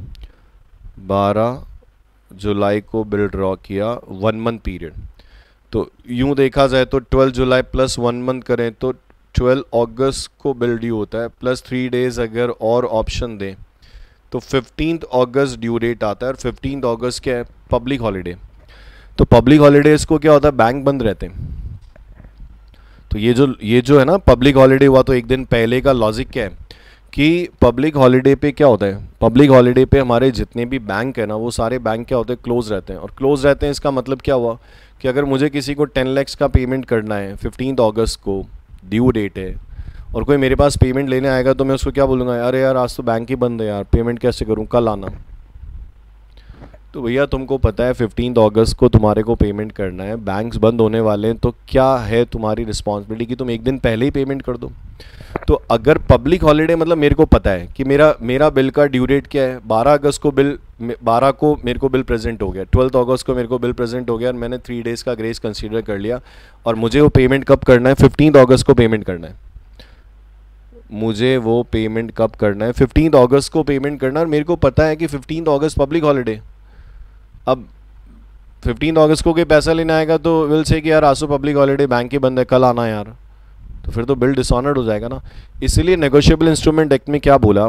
[SPEAKER 1] 12 जुलाई को बिल ड्रॉ किया 1 मंथ पीरियड। तो यूं देखा जाए तो 12 जुलाई प्लस 1 मंथ करें तो 12 अगस्त को बिल ड्यू होता है, प्लस 3 डेज अगर और ऑप्शन दें तो 15 अगस्त ड्यू डेट आता है, और 15 अगस्त क्या है, पब्लिक हॉलीडे। तो पब्लिक हॉलीडेज को क्या होता है, बैंक बंद रहते हैं। तो ये जो है ना पब्लिक हॉलीडे हुआ, तो एक दिन पहले का लॉजिक क्या है कि पब्लिक हॉलीडे पे क्या होता है, पब्लिक हॉलीडे पे हमारे जितने भी बैंक है ना वो सारे बैंक क्या होते हैं, क्लोज रहते हैं। और क्लोज रहते हैं इसका मतलब क्या हुआ कि अगर मुझे किसी को 10 लाख का पेमेंट करना है, 15 अगस्त को ड्यू डेट है, और कोई मेरे पास पेमेंट लेने आएगा तो मैं उसको क्या बोलूँगा, अरे यार आज तो बैंक ही बंद है यार, पेमेंट कैसे करूँ, कल आना। तो भैया तुमको पता है 15 अगस्त को तुम्हारे को पेमेंट करना है, बैंक्स बंद होने वाले हैं, तो क्या है तुम्हारी रिस्पॉन्सिबिलिटी कि तुम एक दिन पहले ही पेमेंट कर दो। तो अगर पब्लिक हॉलीडे मतलब मेरे को पता है कि मेरा बिल का ड्यू डेट क्या है, 12 अगस्त को बिल, 12 को मेरे को बिल प्रेजेंट हो गया, 12 अगस्त को मेरे को बिल प्रेजेंट हो गया, और मैंने 3 डेज़ का ग्रेस कंसीडर कर लिया, और मुझे वो पेमेंट कब करना है, 15 अगस्त को पेमेंट करना है। मुझे वो पेमेंट कब करना है, 15 अगस्त को पेमेंट करना है, और मेरे को पता है कि 15 अगस्त पब्लिक हॉलीडे। अब 15 अगस्त को कोई पैसा लेने आएगा तो विल से कि यार आज तो पब्लिक हॉलीडे, बैंक ही बंद है, कल आना यार, तो फिर तो बिल डिसऑनर्ड हो जाएगा ना। इसीलिए नेगोशिएबल इंस्ट्रूमेंट एक्ट में क्या बोला,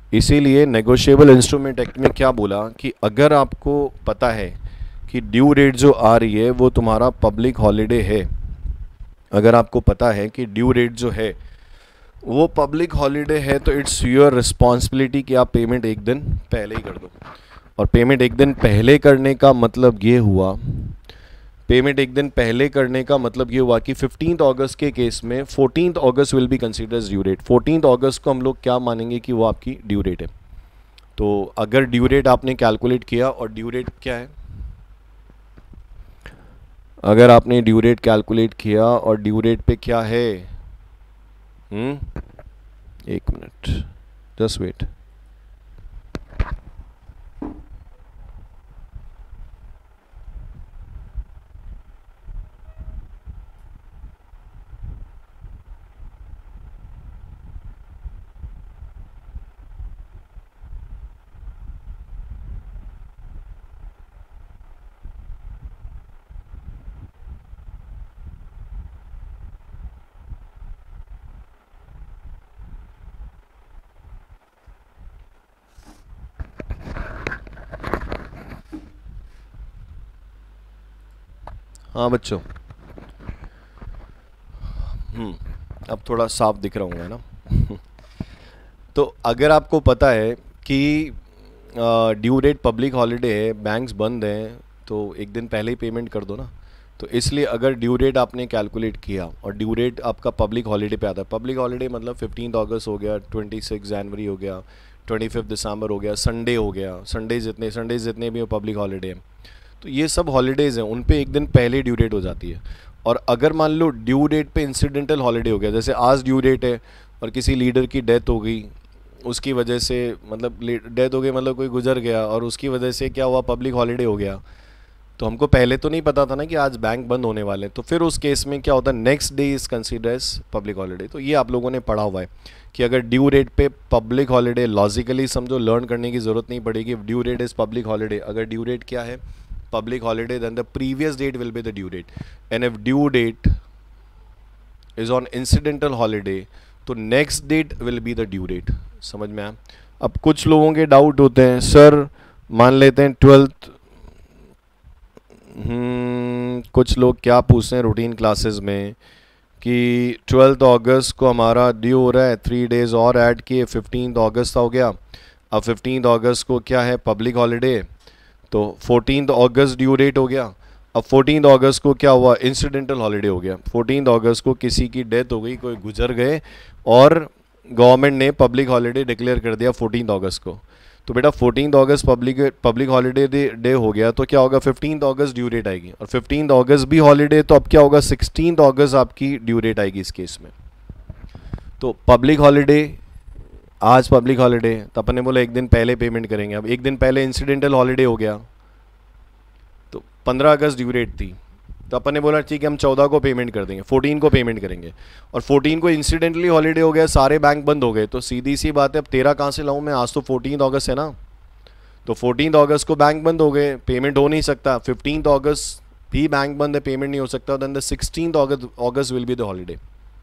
[SPEAKER 1] कि अगर आपको पता है कि ड्यू डेट जो आ रही है वो तुम्हारा पब्लिक हॉलीडे है, अगर आपको पता है कि ड्यू डेट जो है वो पब्लिक हॉलीडे है, तो इट्स योर रिस्पॉन्सिबिलिटी कि आप पेमेंट एक दिन पहले ही कर दो। और पेमेंट एक दिन पहले करने का मतलब ये हुआ पेमेंट एक दिन पहले करने का मतलब ये हुआ कि 15 अगस्त के केस में 14 August will be consider as due date. 14 अगस्त को हम लोग क्या मानेंगे कि वो आपकी ड्यू डेट है। तो अगर ड्यू डेट आपने कैलकुलेट किया, और ड्यू डेट क्या है, अगर आपने ड्यू डेट कैलकुलेट किया और ड्यू डेट पे क्या है, एक मिनट, जस्ट वेट। हाँ बच्चों, अब थोड़ा साफ दिख रहा हूँ है ना। तो अगर आपको पता है कि ड्यू डेट पब्लिक हॉलीडे है, बैंक्स बंद हैं, तो एक दिन पहले ही पेमेंट कर दो ना। तो इसलिए अगर ड्यू डेट आपने कैलकुलेट किया और ड्यू डेट आपका पब्लिक हॉलीडे पे आता है, पब्लिक हॉलीडे मतलब 15 अगस्त हो गया, 26 जनवरी हो गया, 25 दिसंबर हो गया, संडे हो गया, संडे जितने भी पब्लिक हॉलीडे हैं, तो ये सब हॉलीडेज़ हैं, उन पे एक दिन पहले ड्यू डेट हो जाती है। और अगर मान लो ड्यू डेट पे इंसिडेंटल हॉलीडे हो गया, जैसे आज ड्यू डेट है और किसी लीडर की डेथ हो गई, उसकी वजह से मतलब डेथ हो गई मतलब कोई गुजर गया और उसकी वजह से क्या हुआ, पब्लिक हॉलीडे हो गया, तो हमको पहले तो नहीं पता था ना कि आज बैंक बंद होने वाले हैं, तो फिर उस केस में क्या होता है, next day is consider as public holiday. तो ये आप लोगों ने पढ़ा हुआ है कि अगर ड्यू डेट पे पब्लिक हॉलीडे, लॉजिकली समझो, लर्न करने की ज़रूरत नहीं पड़ेगी। Due date is public holiday, अगर ड्यू डेट क्या है, public holiday, then the previous date will be the due date, and if due date is on incidental holiday तो next date will be the due date। समझ में आया? अब कुछ लोगों के डाउट होते हैं, सर मान लेते हैं 12th, कुछ लोग क्या पूछते हैं रूटीन क्लासेस में कि 12 अगस्त को हमारा ड्यू हो रहा है, 3 डेज और ऐड किए, 15 अगस्त हो गया। अब 15 अगस्त को क्या है, पब्लिक हॉलीडे, तो 14 अगस्त ड्यू डेट हो गया। अब 14 अगस्त को क्या हुआ, इंसिडेंटल हॉलीडे हो गया। 14 अगस्त को किसी की डेथ हो गई, कोई गुजर गए और गवर्नमेंट ने पब्लिक हॉलीडे डिक्लेयर कर दिया 14 अगस्त को। तो बेटा 14 अगस्त पब्लिक हॉलीडे डे हो गया, तो क्या होगा, 15 अगस्त ड्यू डेट आएगी, और 15 अगस्त भी हॉलीडे, तो अब क्या होगा, 16 अगस्त आपकी ड्यू डेट आएगी इस केस में। तो पब्लिक हॉलीडे, आज पब्लिक हॉलीडे, तो अपन ने बोला एक दिन पहले पेमेंट करेंगे। अब एक दिन पहले इंसिडेंटल हॉलीडे हो गया, तो 15 अगस्त ड्यू डेट थी, तो अपन ने बोला ठीक है हम 14 को पेमेंट कर देंगे, 14 को पेमेंट करेंगे, और 14 को इंसिडेंटली हॉलीडे हो गया, सारे बैंक बंद हो गए, तो सीधी सी बात है अब 13 कहाँ से लाऊं मैं, आज तो 14 अगस्त है ना, तो 14 अगस्त को बैंक बंद हो गए, पेमेंट हो नहीं सकता। 15 अगस्त भी बैंक बंद है, पेमेंट नहीं हो सकता, then the 16 August will be the holiday.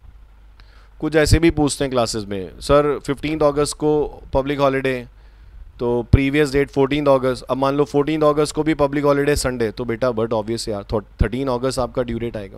[SPEAKER 1] कुछ ऐसे भी पूछते हैं क्लासेस में, सर 15 अगस्त को पब्लिक हॉलीडे, तो प्रीवियस डेट 14 अगस्त, अब मान लो 14 अगस्त को भी पब्लिक हॉलीडे संडे, तो बेटा बट ऑब्वियस यार 13 अगस्त आपका ड्यू डेट आएगा।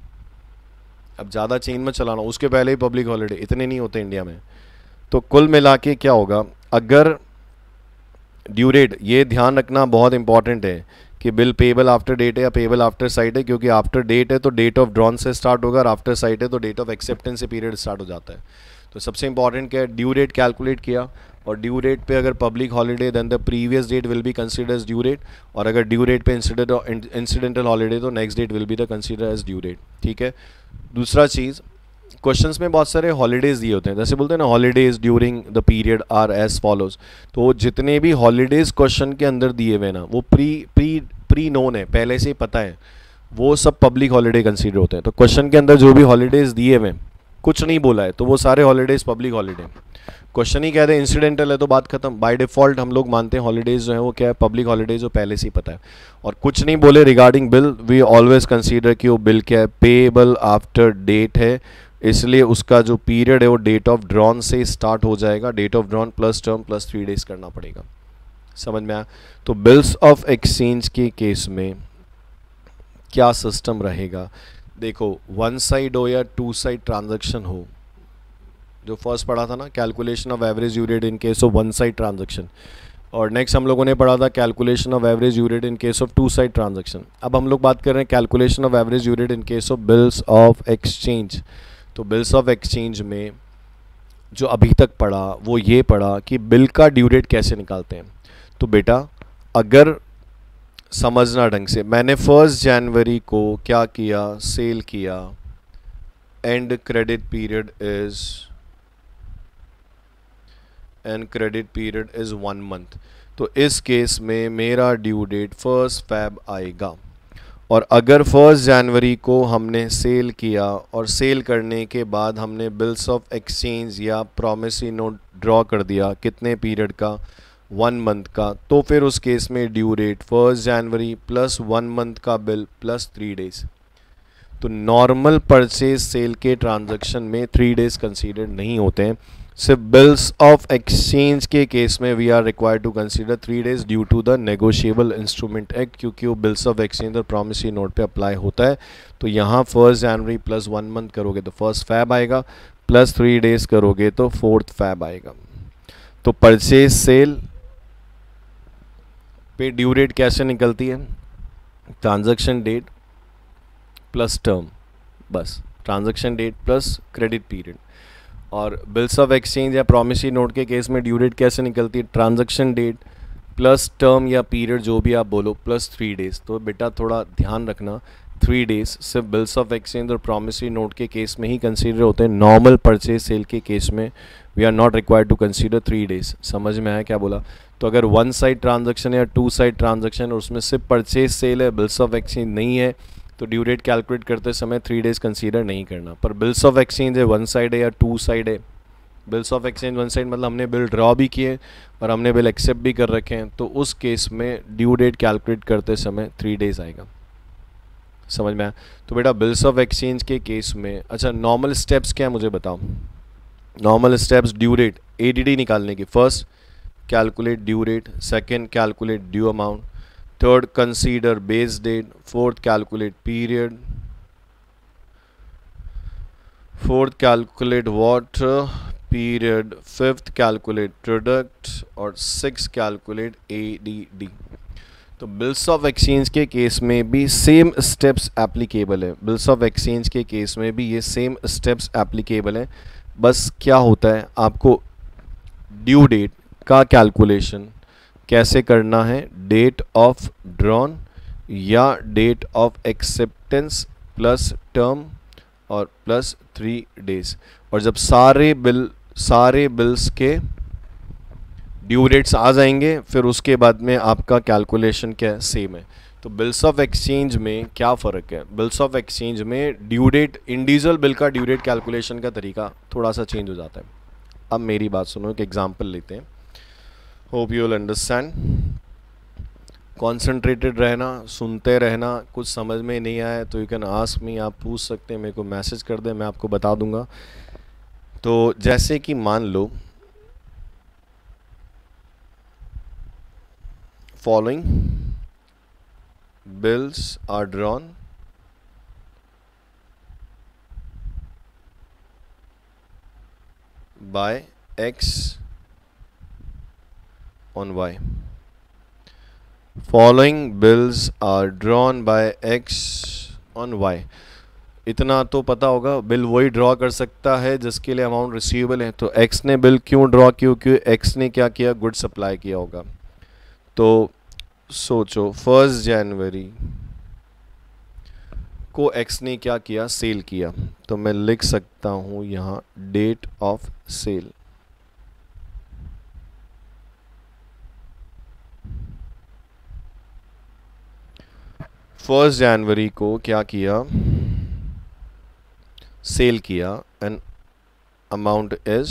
[SPEAKER 1] अब ज़्यादा चेन में चलाना, उसके पहले ही पब्लिक हॉलीडे, इतने नहीं होते इंडिया में। तो कुल मिला के क्या होगा, अगर ड्यू डेट, ये ध्यान रखना बहुत इंपॉर्टेंट है कि बिल पेबल आफ्टर डेट है या पेबल आफ्टर साइट है, क्योंकि आफ्टर डेट है तो डेट ऑफ ड्रॉन से स्टार्ट होगा, और आफ्टर साइट है तो डेट ऑफ एक्सेप्टेंस से पीरियड स्टार्ट हो जाता है। तो सबसे इंपॉर्टेंट क्या है, ड्यू डेट कैलकुलेट किया, और ड्यू डेट पे अगर public holiday then the previous date will be consider as due date, और अगर ड्यू डेट पे इंसिडेंटल हॉलीडे तो next date will be the consider as due date. ठीक है। दूसरा चीज़, क्वेश्चंस में बहुत सारे हॉलीडेज़ दिए होते हैं, जैसे बोलते हैं ना holidays during the period are as follows, तो जितने भी हॉलीडेज़ क्वेश्चन के अंदर दिए हुए ना वो प्री नोन है, पहले से ही पता है, वो सब पब्लिक हॉलीडे कंसीडर होते हैं। तो क्वेश्चन के अंदर जो भी हॉलीडेज़ दिए हुए, कुछ नहीं बोला है, तो वो सारे हॉलीडेज़ पब्लिक हॉलीडे। क्वेश्चन ही कह दे इंसिडेंटल है तो बात खत्म, बाय डिफ़ॉल्ट हम लोग मानते हैं हॉलीडेज़ जो है वो क्या है, पब्लिक हॉलीडेज़, जो पहले से ही पता है। और कुछ नहीं बोले regarding bill, we always consider कि वो बिल क्या है, पेएबल आफ्टर डेट है, इसलिए उसका जो पीरियड है वो डेट ऑफ ड्रॉन से स्टार्ट हो जाएगा, date of drawn plus term plus 3 days करना पड़ेगा। समझ में आया? तो बिल्स ऑफ एक्सचेंज के केस में क्या सिस्टम रहेगा, देखो वन साइड हो या टू साइड ट्रांजैक्शन हो, जो फर्स्ट पढ़ा था ना, calculation of average due date in case of one side transaction, और नेक्स्ट हम लोगों ने पढ़ा था calculation of average due rate in case of two side transaction. अब हम लोग बात कर रहे हैं calculation of average due rate in case of bills of exchange. तो बिल्स ऑफ एक्सचेंज में जो अभी तक पढ़ा वो ये पढ़ा कि बिल का ड्यू रेट कैसे निकालते हैं। तो बेटा अगर समझना ढंग से, मैंने 1 जनवरी को क्या किया, सेल किया, and credit period is 1 month. तो इस केस में मेरा ड्यू डेट 1 फ़रवरी आएगा। और अगर 1 जनवरी को हमने सेल किया और सेल करने के बाद हमने बिल्स ऑफ एक्सचेंज या प्रॉमिसरी नोट ड्रॉ कर दिया कितने पीरियड का, 1 मंथ का, तो फिर उस केस में due date 1 January plus 1 month का बिल प्लस 3 डेज। तो नॉर्मल परचेज सेल के ट्रांजैक्शन में 3 डेज कंसीडर नहीं होते हैं। सिर्फ बिल्स ऑफ एक्सचेंज के केस में we are required to consider 3 days due to the negotiable instrument act, क्योंकि वो बिल्स ऑफ एक्सचेंज और प्रॉमिसरी नोट पे अप्लाई होता है। तो यहाँ 1 जनवरी प्लस 1 मंथ करोगे तो 1 फ़रवरी आएगा, प्लस 3 डेज करोगे तो 4 फ़रवरी आएगा। तो परचेज सेल पे ड्यू डेट कैसे निकलती है, ट्रांजैक्शन डेट प्लस टर्म, बस transaction date plus credit period. और बिल्स ऑफ एक्सचेंज या प्रॉमिसरी नोट के केस में ड्यू डेट कैसे निकलती है, ट्रांजैक्शन डेट प्लस टर्म या पीरियड जो भी आप बोलो प्लस 3 डेज। तो बेटा थोड़ा ध्यान रखना, 3 डेज सिर्फ बिल्स ऑफ एक्सचेंज और प्रॉमिसरी नोट के केस में ही कंसीडर होते हैं। नॉर्मल परचेज सेल के केस में we are not required to consider 3 days. समझ में आया क्या बोला? तो अगर 1 साइड ट्रांजैक्शन या 2 साइड ट्रांजैक्शन और उसमें सिर्फ परचेज सेल है, बिल्स ऑफ एक्सचेंज नहीं है, तो ड्यू डेट कैलकुलेट करते समय 3 डेज कंसीडर नहीं करना। पर बिल्स ऑफ एक्सचेंज है 1 साइड है या 2 साइड है, बिल्स ऑफ एक्सचेंज 1 साइड मतलब हमने बिल ड्रॉ भी किए और हमने बिल एक्सेप्ट भी कर रखे हैं, तो उस केस में ड्यू डेट कैलकुलेट करते समय 3 डेज आएगा। समझ में आया? तो बेटा बिल्स ऑफ एक्सचेंज के केस में, अच्छा नॉर्मल स्टेप्स क्या है मुझे बताओ। Normal steps due rate ADD निकालने की, first calculate due rate, second calculate due amount, third consider base date, fourth calculate period, fourth calculate what period, fifth calculate product और सिक्स कैलकुलेट एडीडी। तो bills of exchange के case में भी same steps applicable है, bills of exchange के case में भी ये सेम स्टेप्स एप्लीकेबल है। बस क्या होता है, आपको ड्यू डेट का कैलकुलेशन कैसे करना है, डेट ऑफ ड्रॉन या date of acceptance plus term और प्लस 3 डेज। और जब सारे बिल्स के ड्यू डेट्स आ जाएंगे फिर उसके बाद में आपका कैलकुलेशन क्या सेम है। तो बिल्स ऑफ एक्सचेंज में क्या फ़र्क है, बिल्स ऑफ एक्सचेंज में ड्यू डेट, इंडिविजुअल बिल का ड्यू डेट कैलकुलेशन का तरीका थोड़ा सा चेंज हो जाता है। अब मेरी बात सुनो, एक एग्जांपल लेते हैं, hope you will understand. Concentrated रहना, सुनते रहना, कुछ समझ में नहीं आया तो यू कैन आस्क मी, आप पूछ सकते हैं, मेरे को मैसेज कर दें, मैं आपको बता दूंगा। तो जैसे कि मान लो following bills are drawn by X on Y. Following bills are drawn by X on Y. इतना तो पता होगा, बिल वही ड्रॉ कर सकता है जिसके लिए अमाउंट रिसीवेबल है। तो X ने बिल क्यों ड्रॉ की, क्योंकि X ने क्या किया, गुड सप्लाई किया होगा। तो सोचो 1 जनवरी को X ने क्या किया, सेल किया। तो मैं लिख सकता हूँ यहाँ date of sale. First January को क्या किया, सेल किया एंड अमाउंट इज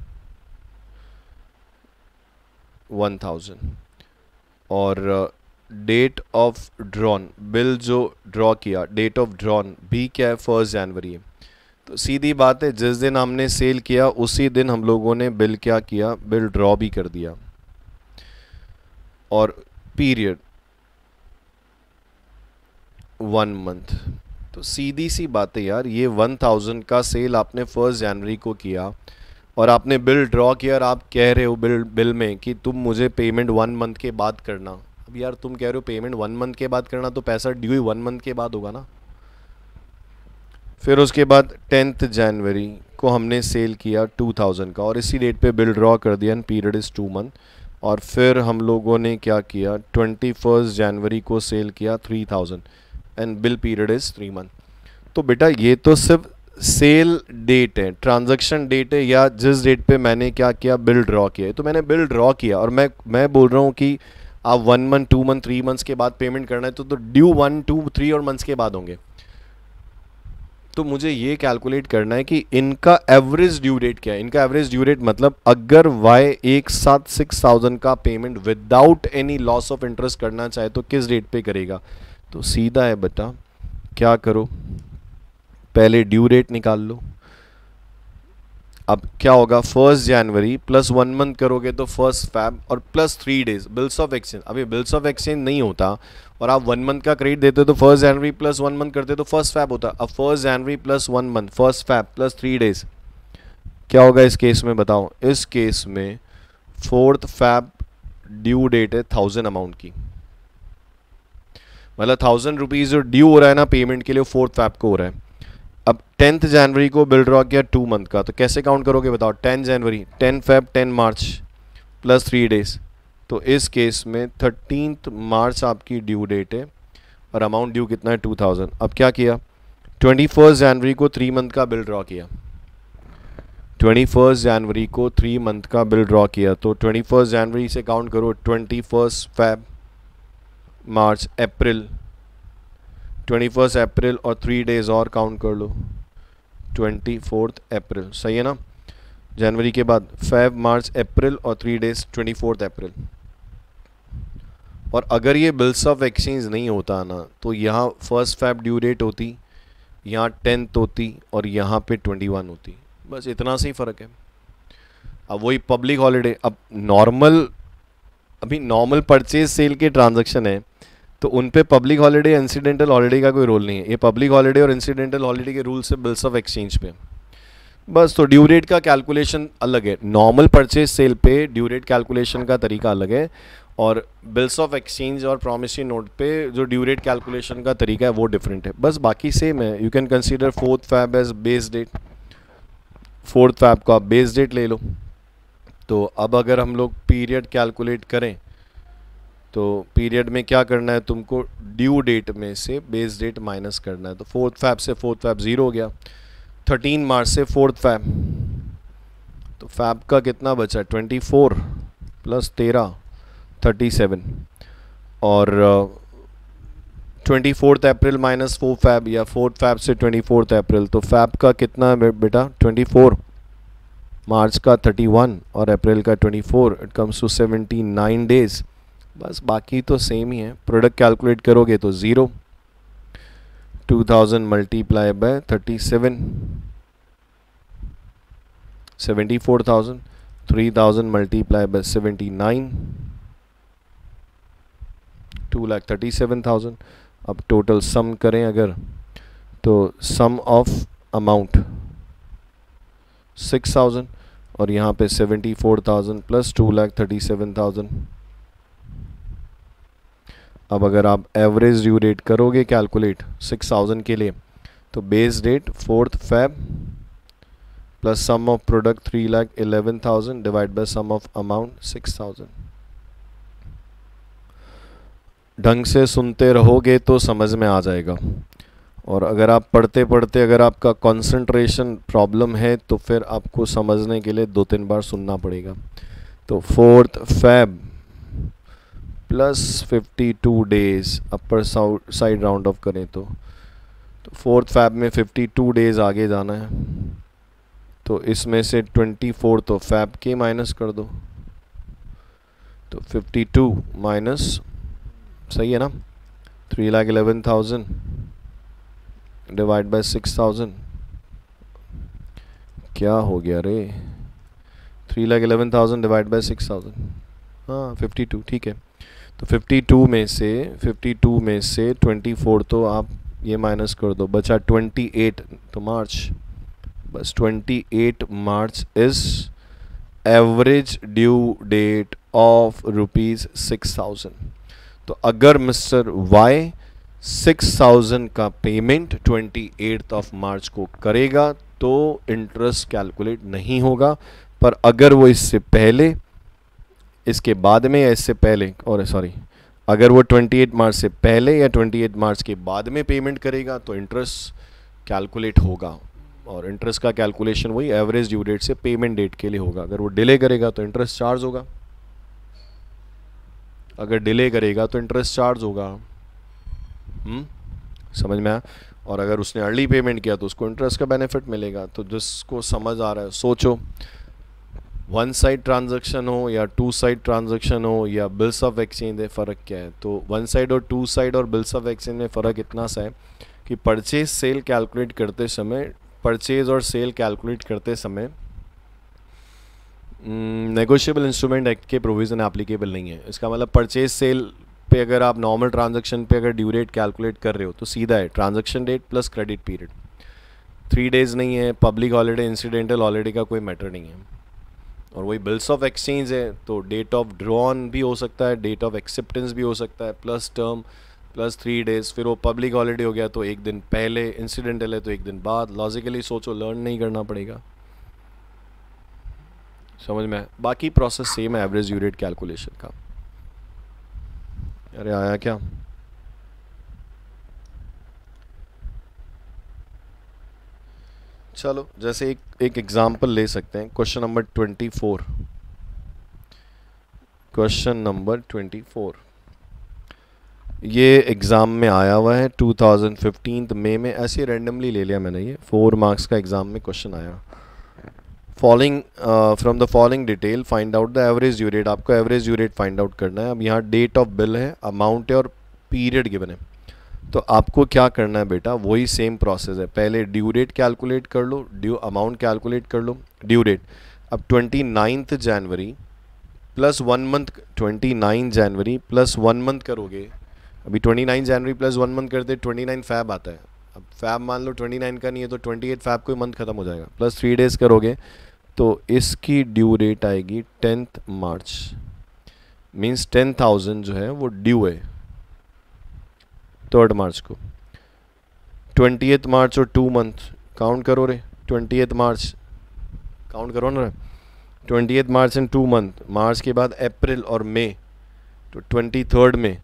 [SPEAKER 1] 1000। और डेट ऑफ ड्रॉन, बिल जो ड्रॉ किया, डेट ऑफ ड्रॉन भी क्या है, 1 जनवरी है। तो सीधी बात है, जिस दिन हमने सेल किया उसी दिन हम लोगों ने बिल क्या किया, बिल ड्रॉ भी कर दिया। और पीरियड 1 मंथ। तो सीधी सी बात है यार, ये 1000 का सेल आपने 1 जनवरी को किया, और आपने बिल ड्रॉ किया और आप कह रहे हो बिल में कि तुम मुझे पेमेंट 1 मंथ के बाद करना। अब यार तुम कह रहे हो पेमेंट 1 मंथ के बाद करना, तो पैसा ड्यू ही 1 मंथ के बाद होगा ना। फिर उसके बाद 10 जनवरी को हमने सेल किया 2000 का और इसी डेट पे बिल ड्रॉ कर दिया एंड पीरियड इज़ 2 मंथ। और फिर हम लोगों ने क्या किया, 21 जनवरी को सेल किया 3000 and bill period is 3 month. तो बेटा ये तो सिर्फ सेल डेट है, ट्रांजैक्शन डेट है, या जिस डेट पे मैंने क्या किया, बिल ड्रॉ किया है। तो मैंने बिल ड्रॉ किया और मैं बोल रहा हूँ कि आप 1 मंथ 2 मंथ 3 मंथ्स के बाद पेमेंट करना है, तो ड्यू 1 2 3 और मंथ्स के बाद होंगे। तो मुझे ये कैलकुलेट करना है कि इनका एवरेज ड्यू डेट क्या है। इनका एवरेज ड्यू डेट मतलब अगर वाई एक साथ 6000 का payment without any loss of interest करना चाहे तो किस डेट पे करेगा। तो सीधा है बेटा, क्या करो, पहले ड्यू डेट निकाल लो। अब क्या होगा, 1 जनवरी प्लस 1 मंथ करोगे तो 1 फैब और plus 3 days bills of exchange. अभी बिल्स ऑफ एक्सचेंज नहीं होता और आप 1 मंथ का क्रेडिट देते हो तो 1 जनवरी प्लस 1 मंथ करते तो 1 फैब होता। अब 1 January plus 1 month 1 Feb plus 3 days क्या होगा इस केस में, बताओ। इस केस में 4 फैब ड्यू डेट है 1000 अमाउंट की, मतलब 1000 रुपीज़ जो ड्यू हो रहा है ना पेमेंट के लिए 4 फैब को हो रहा है। अब 10 जनवरी को बिल ड्रॉ किया 2 मंथ का, तो कैसे काउंट करोगे बताओ। 10 January 10 Feb 10 March plus 3 days, तो इस केस में 13 मार्च आपकी ड्यू डेट है और अमाउंट ड्यू कितना है 2000। अब क्या किया, 21 जनवरी को 3 मंथ का बिल ड्रॉ किया। 21 जनवरी को 3 मंथ का बिल ड्रॉ किया, तो 21 जनवरी से काउंट करो 21 फेब मार्च अप्रैल, 21 अप्रैल और 3 डेज और काउंट कर लो 24 अप्रैल, सही है ना। जनवरी के बाद फेब मार्च अप्रैल और 3 डेज 24 अप्रैल। और अगर ये बिल्स ऑफ एक्सचेंज नहीं होता ना तो यहाँ 1 फैब ड्यू डेट होती, यहाँ 10 होती और यहाँ पे 21 होती, बस इतना से ही फ़र्क है। अब वही पब्लिक हॉलीडे, अब अभी नॉर्मल परचेज सेल के ट्रांजैक्शन है तो उन पे पब्लिक हॉलीडे इंसिडेंटल हॉलीडे का कोई रोल नहीं है। ये पब्लिक हॉलीडे और इंसिडेंटल हॉलीडे के रूल से बिल्स ऑफ एक्सचेंज पे बस। तो ड्यू डेट का कैलकुलेशन अलग है, नॉर्मल परचेज सेल पे ड्यू डेट कैलकुलेशन का तरीका अलग है और बिल्स ऑफ एक्सचेंज और प्रॉमिसरी नोट पे जो ड्यू डेट कैलकुलेशन का तरीका है वो डिफरेंट है, बस बाकी सेम है। You can consider 4 Feb as base date, 4 Feb को आप बेस डेट ले लो। तो अब अगर हम लोग पीरियड कैलकुलेट करें तो पीरियड में क्या करना है, तुमको ड्यू डेट में से बेस डेट माइनस करना है। तो 4 फैब से 4 फैब 0 हो गया, 13 मार्च से 4 फैब, तो फैब का कितना बचा, 24 प्लस 13 37 और 24 अप्रैल माइनस 4 फैब या 4 फैब से 24 अप्रैल, तो फैब का कितना है बेटा 24, मार्च का 31 और अप्रैल का 24, इट कम्स टू 79 डेज। बस बाकी तो सेम ही है। प्रोडक्ट कैलकुलेट करोगे तो 0, 2000 मल्टीप्लाई बाय 37, 74,000, 3000 मल्टीप्लाई बाय 79, 2,37,000। अब टोटल सम करें अगर तो सम ऑफ अमाउंट 6,000 और यहाँ पे 74,000 प्लस 2,37,000। अब अगर आप एवरेज ड्यू डेट करोगे कैलकुलेट 6000 के लिए तो base date 4 Feb plus sum of product 3,11,000 divide by sum of amount 6000। ढंग से सुनते रहोगे तो समझ में आ जाएगा, और अगर आप पढ़ते पढ़ते अगर आपका कंसंट्रेशन प्रॉब्लम है तो फिर आपको समझने के लिए 2-3 बार सुनना पड़ेगा। तो 4 Feb plus 52 days upper side round off करें तो 4 फैब में 52 डेज आगे जाना है, तो इसमें से 24 तो फैब के माइनस कर दो, तो 52 माइनस, सही है ना, 3,11,000 डिवाइड बाय 6,000, क्या हो गया रे, 3,11,000 डिवाइड बाय 6,000, हाँ 52, ठीक है। तो 52 में से 24 तो आप ये माइनस कर दो, बचा 28, तो मार्च बस 28 March is average due date of ₹6,000। तो अगर मिस्टर वाई 6,000 का पेमेंट 28 ऑफ मार्च को करेगा तो इंटरेस्ट कैलकुलेट नहीं होगा, पर अगर वो इससे पहले, इसके बाद में या इससे पहले, और सॉरी, अगर वो 28 मार्च से पहले या 28 मार्च के बाद में पेमेंट करेगा तो इंटरेस्ट कैलकुलेट होगा। और इंटरेस्ट का कैलकुलेशन वही एवरेज ड्यू डेट से पेमेंट डेट के लिए होगा। अगर वो डिले करेगा तो इंटरेस्ट चार्ज होगा, अगर डिले करेगा तो इंटरेस्ट चार्ज होगा। समझ में आया? और अगर उसने अर्ली पेमेंट किया तो उसको इंटरेस्ट का बेनिफिट मिलेगा। तो जिसको समझ आ रहा है सोचो, वन साइड ट्रांजैक्शन हो या टू साइड ट्रांजैक्शन हो या बिल्स ऑफ एक्सचेंज है, फ़र्क क्या है? तो वन साइड और टू साइड और बिल्स ऑफ एक्सचेंज में फ़र्क इतना सा है कि परचेज सेल कैलकुलेट करते समय, परचेज और सेल कैलकुलेट करते समय नेगोशिएबल इंस्ट्रूमेंट एक्ट के प्रोविज़न एप्लीकेबल नहीं है। इसका मतलब परचेज सेल पे अगर आप नॉर्मल ट्रांजैक्शन पे अगर ड्यू डेट कैलकुलेट कर रहे हो तो सीधा है transaction date plus credit period. 3 days नहीं है, पब्लिक हॉलीडे, इंसिडेंटल हॉलीडे का कोई मैटर नहीं है। और वही बिल्स ऑफ एक्सचेंज है तो डेट ऑफ ड्रॉन भी हो सकता है, डेट ऑफ एक्सेप्टेंस भी हो सकता है, प्लस टर्म प्लस 3 डेज़। फिर वो पब्लिक हॉलीडे हो गया तो एक दिन पहले, इंसिडेंटल है तो एक दिन बाद। लॉजिकली सोचो, लर्न नहीं करना पड़ेगा। समझ में? बाकी प्रोसेस सेम है एवरेज ड्यू डेट कैलकुलेशन का। अरे आया क्या? चलो जैसे एक एग्जांपल ले सकते हैं। क्वेश्चन नंबर 24, क्वेश्चन नंबर 24 ये एग्ज़ाम में आया हुआ है 2015 मई में, ऐसे रैंडमली ले लिया मैंने। ये 4 मार्क्स का एग्ज़ाम में क्वेश्चन आया। Following from the following detail find out the average due date. आपको average due date find out करना है। अब यहाँ डेट ऑफ बिल है, अमाउंट है और पीरियड गिवन है। तो आपको क्या करना है बेटा, वही सेम प्रोसेस है। पहले ड्यू डेट कैलकुलेट कर लो, ड्यू अमाउंट कैलकुलेट कर लो, ड्यू डेट। अब 29 जनवरी प्लस 1 मंथ, 29 जनवरी प्लस 1 मंथ करोगे। अभी 29 जनवरी प्लस 1 मंथ करते 29 फैब आता है। अब फैब मान लो 29 का नहीं है तो 28 फैब को ही मंथ खत्म हो जाएगा, प्लस 3 डेज़ करोगे तो इसकी ड्यू डेट आएगी 10th मार्च। मीन्स 10,000 जो है वो ड्यू है 3rd मार्च को। 20th मार्च और 2 मंथ काउंट करो रे, 20th मार्च काउंट करो ना। 20th मार्च एंड 2 मंथ, मार्च के बाद अप्रैल और मई, तो 23rd में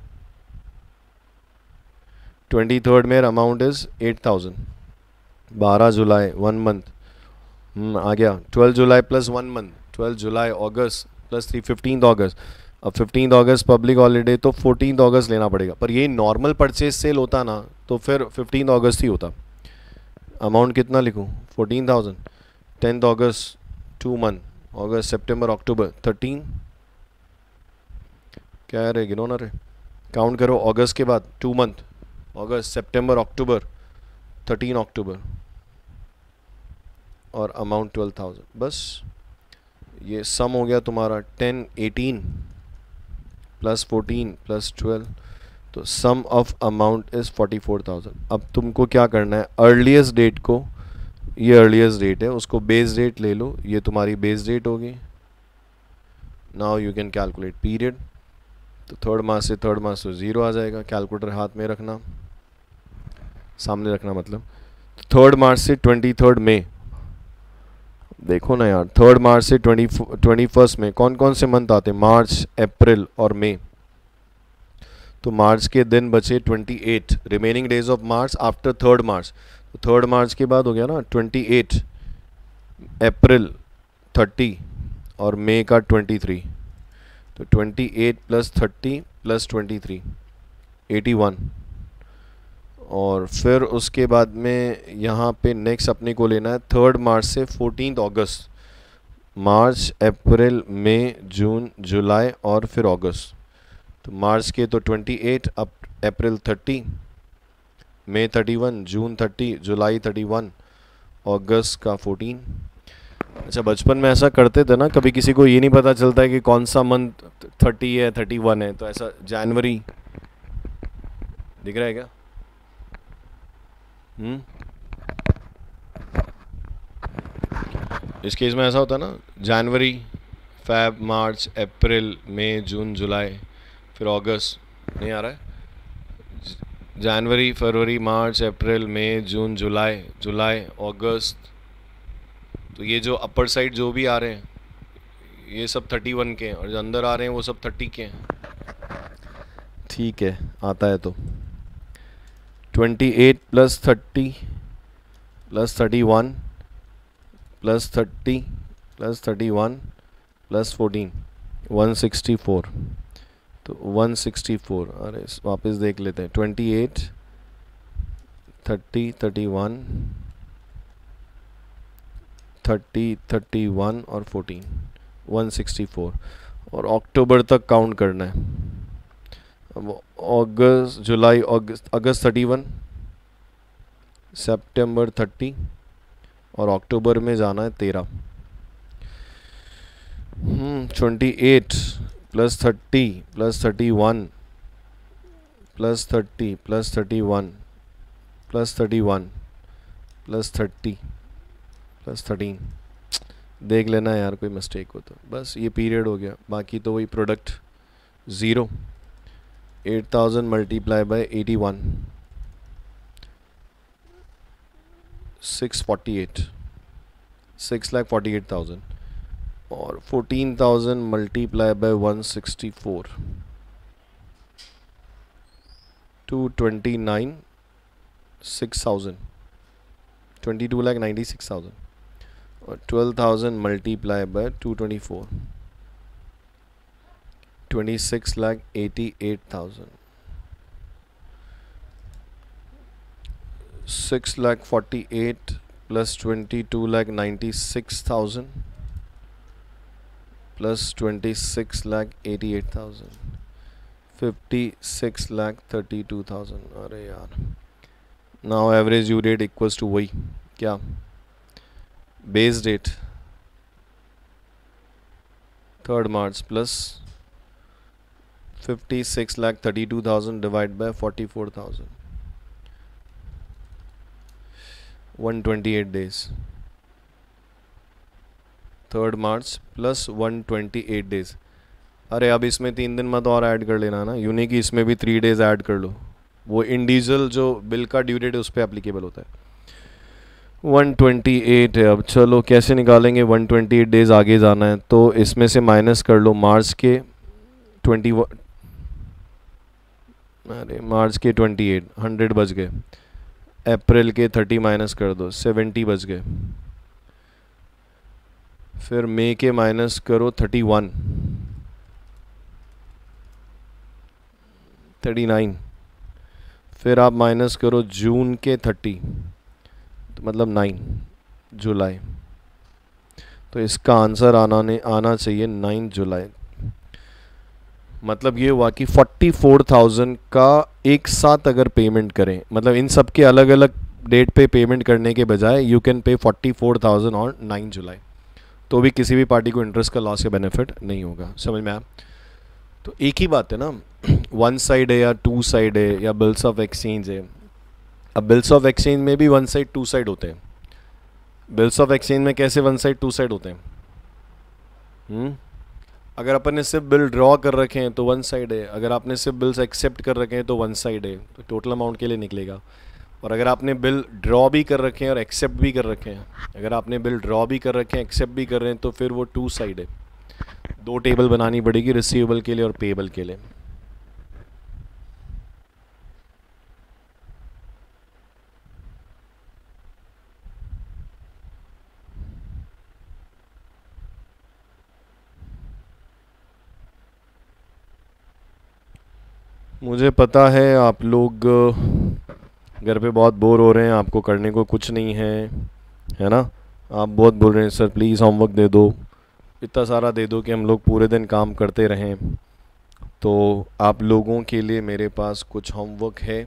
[SPEAKER 1] 23rd में अमाउंट इज 8,000। 12 जुलाई 1 मंथ आ गया। 12 जुलाई प्लस 1 मंथ, 12 जुलाई अगस्त प्लस 3 15 अगस्त। अब 15 अगस्त पब्लिक हॉलीडे तो 14 अगस्त लेना पड़ेगा। पर ये नॉर्मल परचेज सेल होता ना तो फिर 15 अगस्त ही होता। अमाउंट कितना लिखूँ? 14,000। 10 अगस्त 2 मंथ, अगस्त सितंबर अक्टूबर 13। क्या है रे, गिनो ना रे, काउंट करो। अगस्त के बाद 2 मंथ, अगस्त सितंबर अक्टूबर 13 अक्टूबर, और अमाउंट 12,000। बस ये सम हो गया तुम्हारा 10 18 प्लस 14 प्लस 12, तो सम ऑफ अमाउंट इज़ 44,000। अब तुमको क्या करना है, अर्लीस्ट डेट को, ये अर्लीस्ट डेट है, उसको बेस डेट ले लो, ये तुम्हारी बेस डेट होगी। Now you can calculate period. तो 3rd मार्च से 3rd मार्च तो 0 आ जाएगा। कैलकुलेटर हाथ में रखना, सामने रखना, मतलब 3rd मार्च से 23rd मई। देखो ना यार, 3rd मार्च से 21st में कौन कौन से मंथ आते हैं? मार्च, अप्रैल और मई। तो मार्च के दिन बचे 28, remaining days of March after 3rd March. तो 3rd मार्च के बाद हो गया ना 28, अप्रैल 30 और मई का 23। तो 28 प्लस 30 प्लस 23 81। और फिर उसके बाद में यहाँ पे नेक्स्ट अपने को लेना है 3rd मार्च से 14 अगस्त। मार्च, अप्रैल, मई, जून, जुलाई और फिर अगस्त। तो मार्च के तो 28, अप्रैल 30, मई 31, जून 30, जुलाई 31, अगस्त का 14। अच्छा, बचपन में ऐसा करते थे ना, कभी किसी को ये नहीं पता चलता है कि कौन सा मंथ 30 है 31 है, तो ऐसा जनवरी दिख रहा है क्या? इस केस में ऐसा होता है ना, जनवरी, फैब, मार्च, अप्रैल, मई, जून, जुलाई, फिर अगस्त। नहीं आ रहा है? जनवरी, फरवरी, मार्च, अप्रैल, मई, जून, जुलाई, जुलाई, अगस्त। तो ये जो अपर साइड जो भी आ रहे हैं ये सब 31 के हैं, और जो अंदर आ रहे हैं वो सब 30 के हैं। ठीक है, आता है तो 28 plus 30 plus 31 plus 30 plus 31 plus 14, 164। तो 164, अरे वापस देख लेते हैं। 28, 30, 31, 30, 31 और 14, 164। और अक्टूबर तक काउंट करना है। अब अगस्त, जुलाई, अगस्त 31, सितंबर 30 और अक्टूबर में जाना है 13। 28 plus 30 plus 31 plus 30 plus 31 plus 31 plus 30 plus 13। देख लेना यार कोई मिस्टेक हो तो। बस ये पीरियड हो गया, बाकी तो वही प्रोडक्ट 0। 8000 multiply by 81, 648, 6,48,000। और 14,000 मल्टीप्लाई बाय 164, 229, 6,000, 22,96,000। और 12,000 मल्टीप्लाई बाय 224, 26,88,000। 6,48,000 plus 22,96,000 plus 26,88,000, 56,32,000। अरे यार, now average due date equals to वही क्या, base date 3rd March plus 56,32,000 divide by 44,000, 128 days. 3rd March plus 128 days. अरे अब इसमें 3 दिन मत और ऐड कर लेना ना, यूं नहीं कि इसमें भी 3 डेज ऐड कर लो। वो इंडिविजुअल जो बिल का ड्यू डेट है उस पर एप्लीकेबल होता है। 128 है। अब चलो कैसे निकालेंगे, 128 डेज आगे जाना है तो इसमें से माइनस कर लो मार्च के 21, अरे मार्च के 28, 100 बच गए। अप्रैल के 30 माइनस कर दो, 70 बच गए। फिर मई के माइनस करो 31, 39। फिर आप माइनस करो जून के 30, तो मतलब 9 जुलाई। तो इसका आंसर आना चाहिए 9 जुलाई। मतलब ये हुआ कि 44,000 का एक साथ अगर पेमेंट करें, मतलब इन सब के अलग अलग डेट पे पेमेंट करने के बजाय यू कैन पे 44,000 ऑन 9 जुलाई। तो भी किसी भी पार्टी को इंटरेस्ट का लॉस या बेनिफिट नहीं होगा। समझ में आया? तो एक ही बात है ना, 1 साइड है या 2 साइड है या बिल्स ऑफ एक्सचेंज है। अब बिल्स ऑफ एक्सचेंज में भी 1 साइड 2 साइड होते हैं। बिल्स ऑफ एक्सचेंज में कैसे 1 साइड 2 साइड होते हैं? अगर अपन ने सिर्फ बिल ड्रॉ कर रखे हैं तो 1 साइड है, अगर आपने सिर्फ बिल्स एक्सेप्ट कर रखे हैं तो 1 साइड है, तो टोटल अमाउंट के लिए निकलेगा। और अगर आपने बिल ड्रॉ भी कर रखे हैं और एक्सेप्ट भी कर रखे हैं, अगर आपने बिल ड्रॉ भी कर रखे हैं एक्सेप्ट भी कर रहे हैं तो फिर वो 2 साइड है। 2 टेबल बनानी पड़ेगी, रिसीवेबल के लिए और पेएबल के लिए। मुझे पता है आप लोग घर पे बहुत बोर हो रहे हैं, आपको करने को कुछ नहीं है ना। आप बहुत बोल रहे हैं सर प्लीज़ होमवर्क दे दो, इतना सारा दे दो कि हम लोग पूरे दिन काम करते रहें। तो आप लोगों के लिए मेरे पास कुछ होमवर्क है।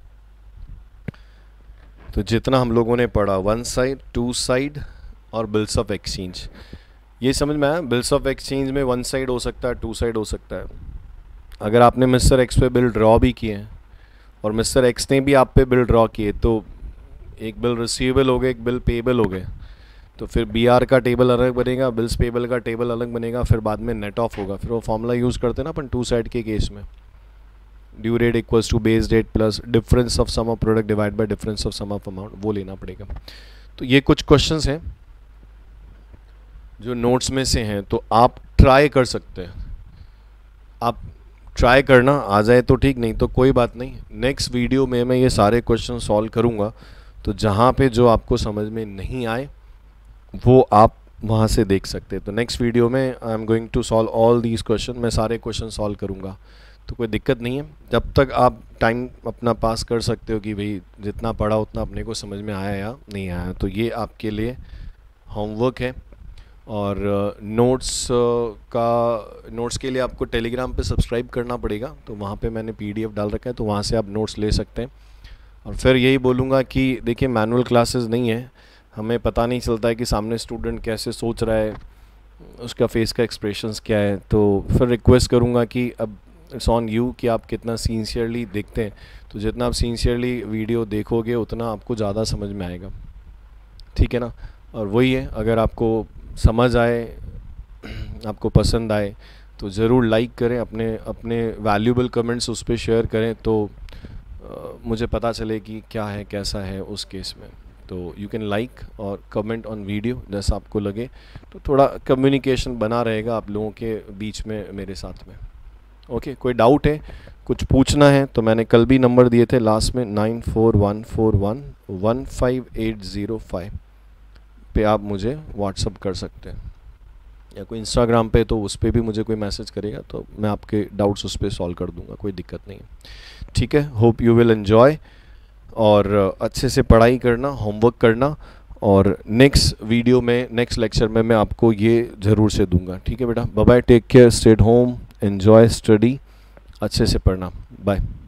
[SPEAKER 1] तो जितना हम लोगों ने पढ़ा 1 साइड 2 साइड और बिल्स ऑफ एक्सचेंज, ये समझ में आया? बिल्स ऑफ एक्सचेंज में 1 साइड हो सकता है 2 साइड हो सकता है। अगर आपने मिस्टर एक्स पे बिल ड्रॉ भी किए हैं और मिस्टर एक्स ने भी आप पे बिल ड्रॉ किए तो एक बिल रिसीवेबल हो गए, एक बिल पेएबल हो गए। तो फिर BR का टेबल अलग बनेगा, बिल्स पेबल का टेबल अलग बनेगा, फिर बाद में नेट ऑफ होगा। फिर वो फॉर्मूला यूज़ करते हैं ना अपन टू साइड के केस में, due rate equals to base date plus difference of sum of product divide by difference of sum of amount, वो लेना पड़ेगा। तो ये कुछ क्वेश्चंस हैं जो नोट्स में से हैं, तो आप ट्राई कर सकते हैं। आप ट्राई करना, आ जाए तो ठीक, नहीं तो कोई बात नहीं। नेक्स्ट वीडियो में मैं ये सारे क्वेश्चन सॉल्व करूँगा, तो जहाँ पे जो आपको समझ में नहीं आए वो आप वहाँ से देख सकते हैं। तो नेक्स्ट वीडियो में I am going to solve all these question, मैं सारे क्वेश्चन सॉल्व करूँगा, तो कोई दिक्कत नहीं है। जब तक आप टाइम अपना पास कर सकते हो कि भाई जितना पढ़ा उतना अपने को समझ में आया या नहीं आया, तो ये आपके लिए होमवर्क है। और नोट्स के लिए आपको टेलीग्राम पे सब्सक्राइब करना पड़ेगा, तो वहाँ पे मैंने PDF डाल रखा है, तो वहाँ से आप नोट्स ले सकते हैं। और फिर यही बोलूँगा कि देखिए मैनुअल क्लासेस नहीं है, हमें पता नहीं चलता है कि सामने स्टूडेंट कैसे सोच रहा है, उसका फेस का एक्सप्रेशंस क्या है। तो फिर रिक्वेस्ट करूँगा कि अब इट्स ऑन यू कि आप कितना सिंसियरली देखते हैं। तो जितना आप सिंसियरली वीडियो देखोगे उतना आपको ज़्यादा समझ में आएगा, ठीक है ना। और वही है, अगर आपको समझ आए, आपको पसंद आए, तो ज़रूर लाइक करें, अपने वैल्यूबल कमेंट्स उस पर शेयर करें, तो मुझे पता चले कि क्या है कैसा है उस केस में। तो यू कैन लाइक और कमेंट ऑन वीडियो जैसा आपको लगे, तो थोड़ा कम्युनिकेशन बना रहेगा आप लोगों के बीच में मेरे साथ में। ओके, कोई डाउट है, कुछ पूछना है, तो मैंने कल भी नंबर दिए थे लास्ट में 9414115805 पे आप मुझे व्हाट्सअप कर सकते हैं, या कोई इंस्टाग्राम पे, तो उस पर भी मुझे कोई मैसेज करेगा तो मैं आपके डाउट्स उस पर सॉल्व कर दूंगा, कोई दिक्कत नहीं है, ठीक है। होप यू विल एन्जॉय, और अच्छे से पढ़ाई करना, होमवर्क करना, और नेक्स्ट वीडियो में, नेक्स्ट लेक्चर में मैं आपको ये ज़रूर से दूंगा, ठीक है बेटा। Bye bye, take care, stay at home, enjoy study, अच्छे से पढ़ना, बाय।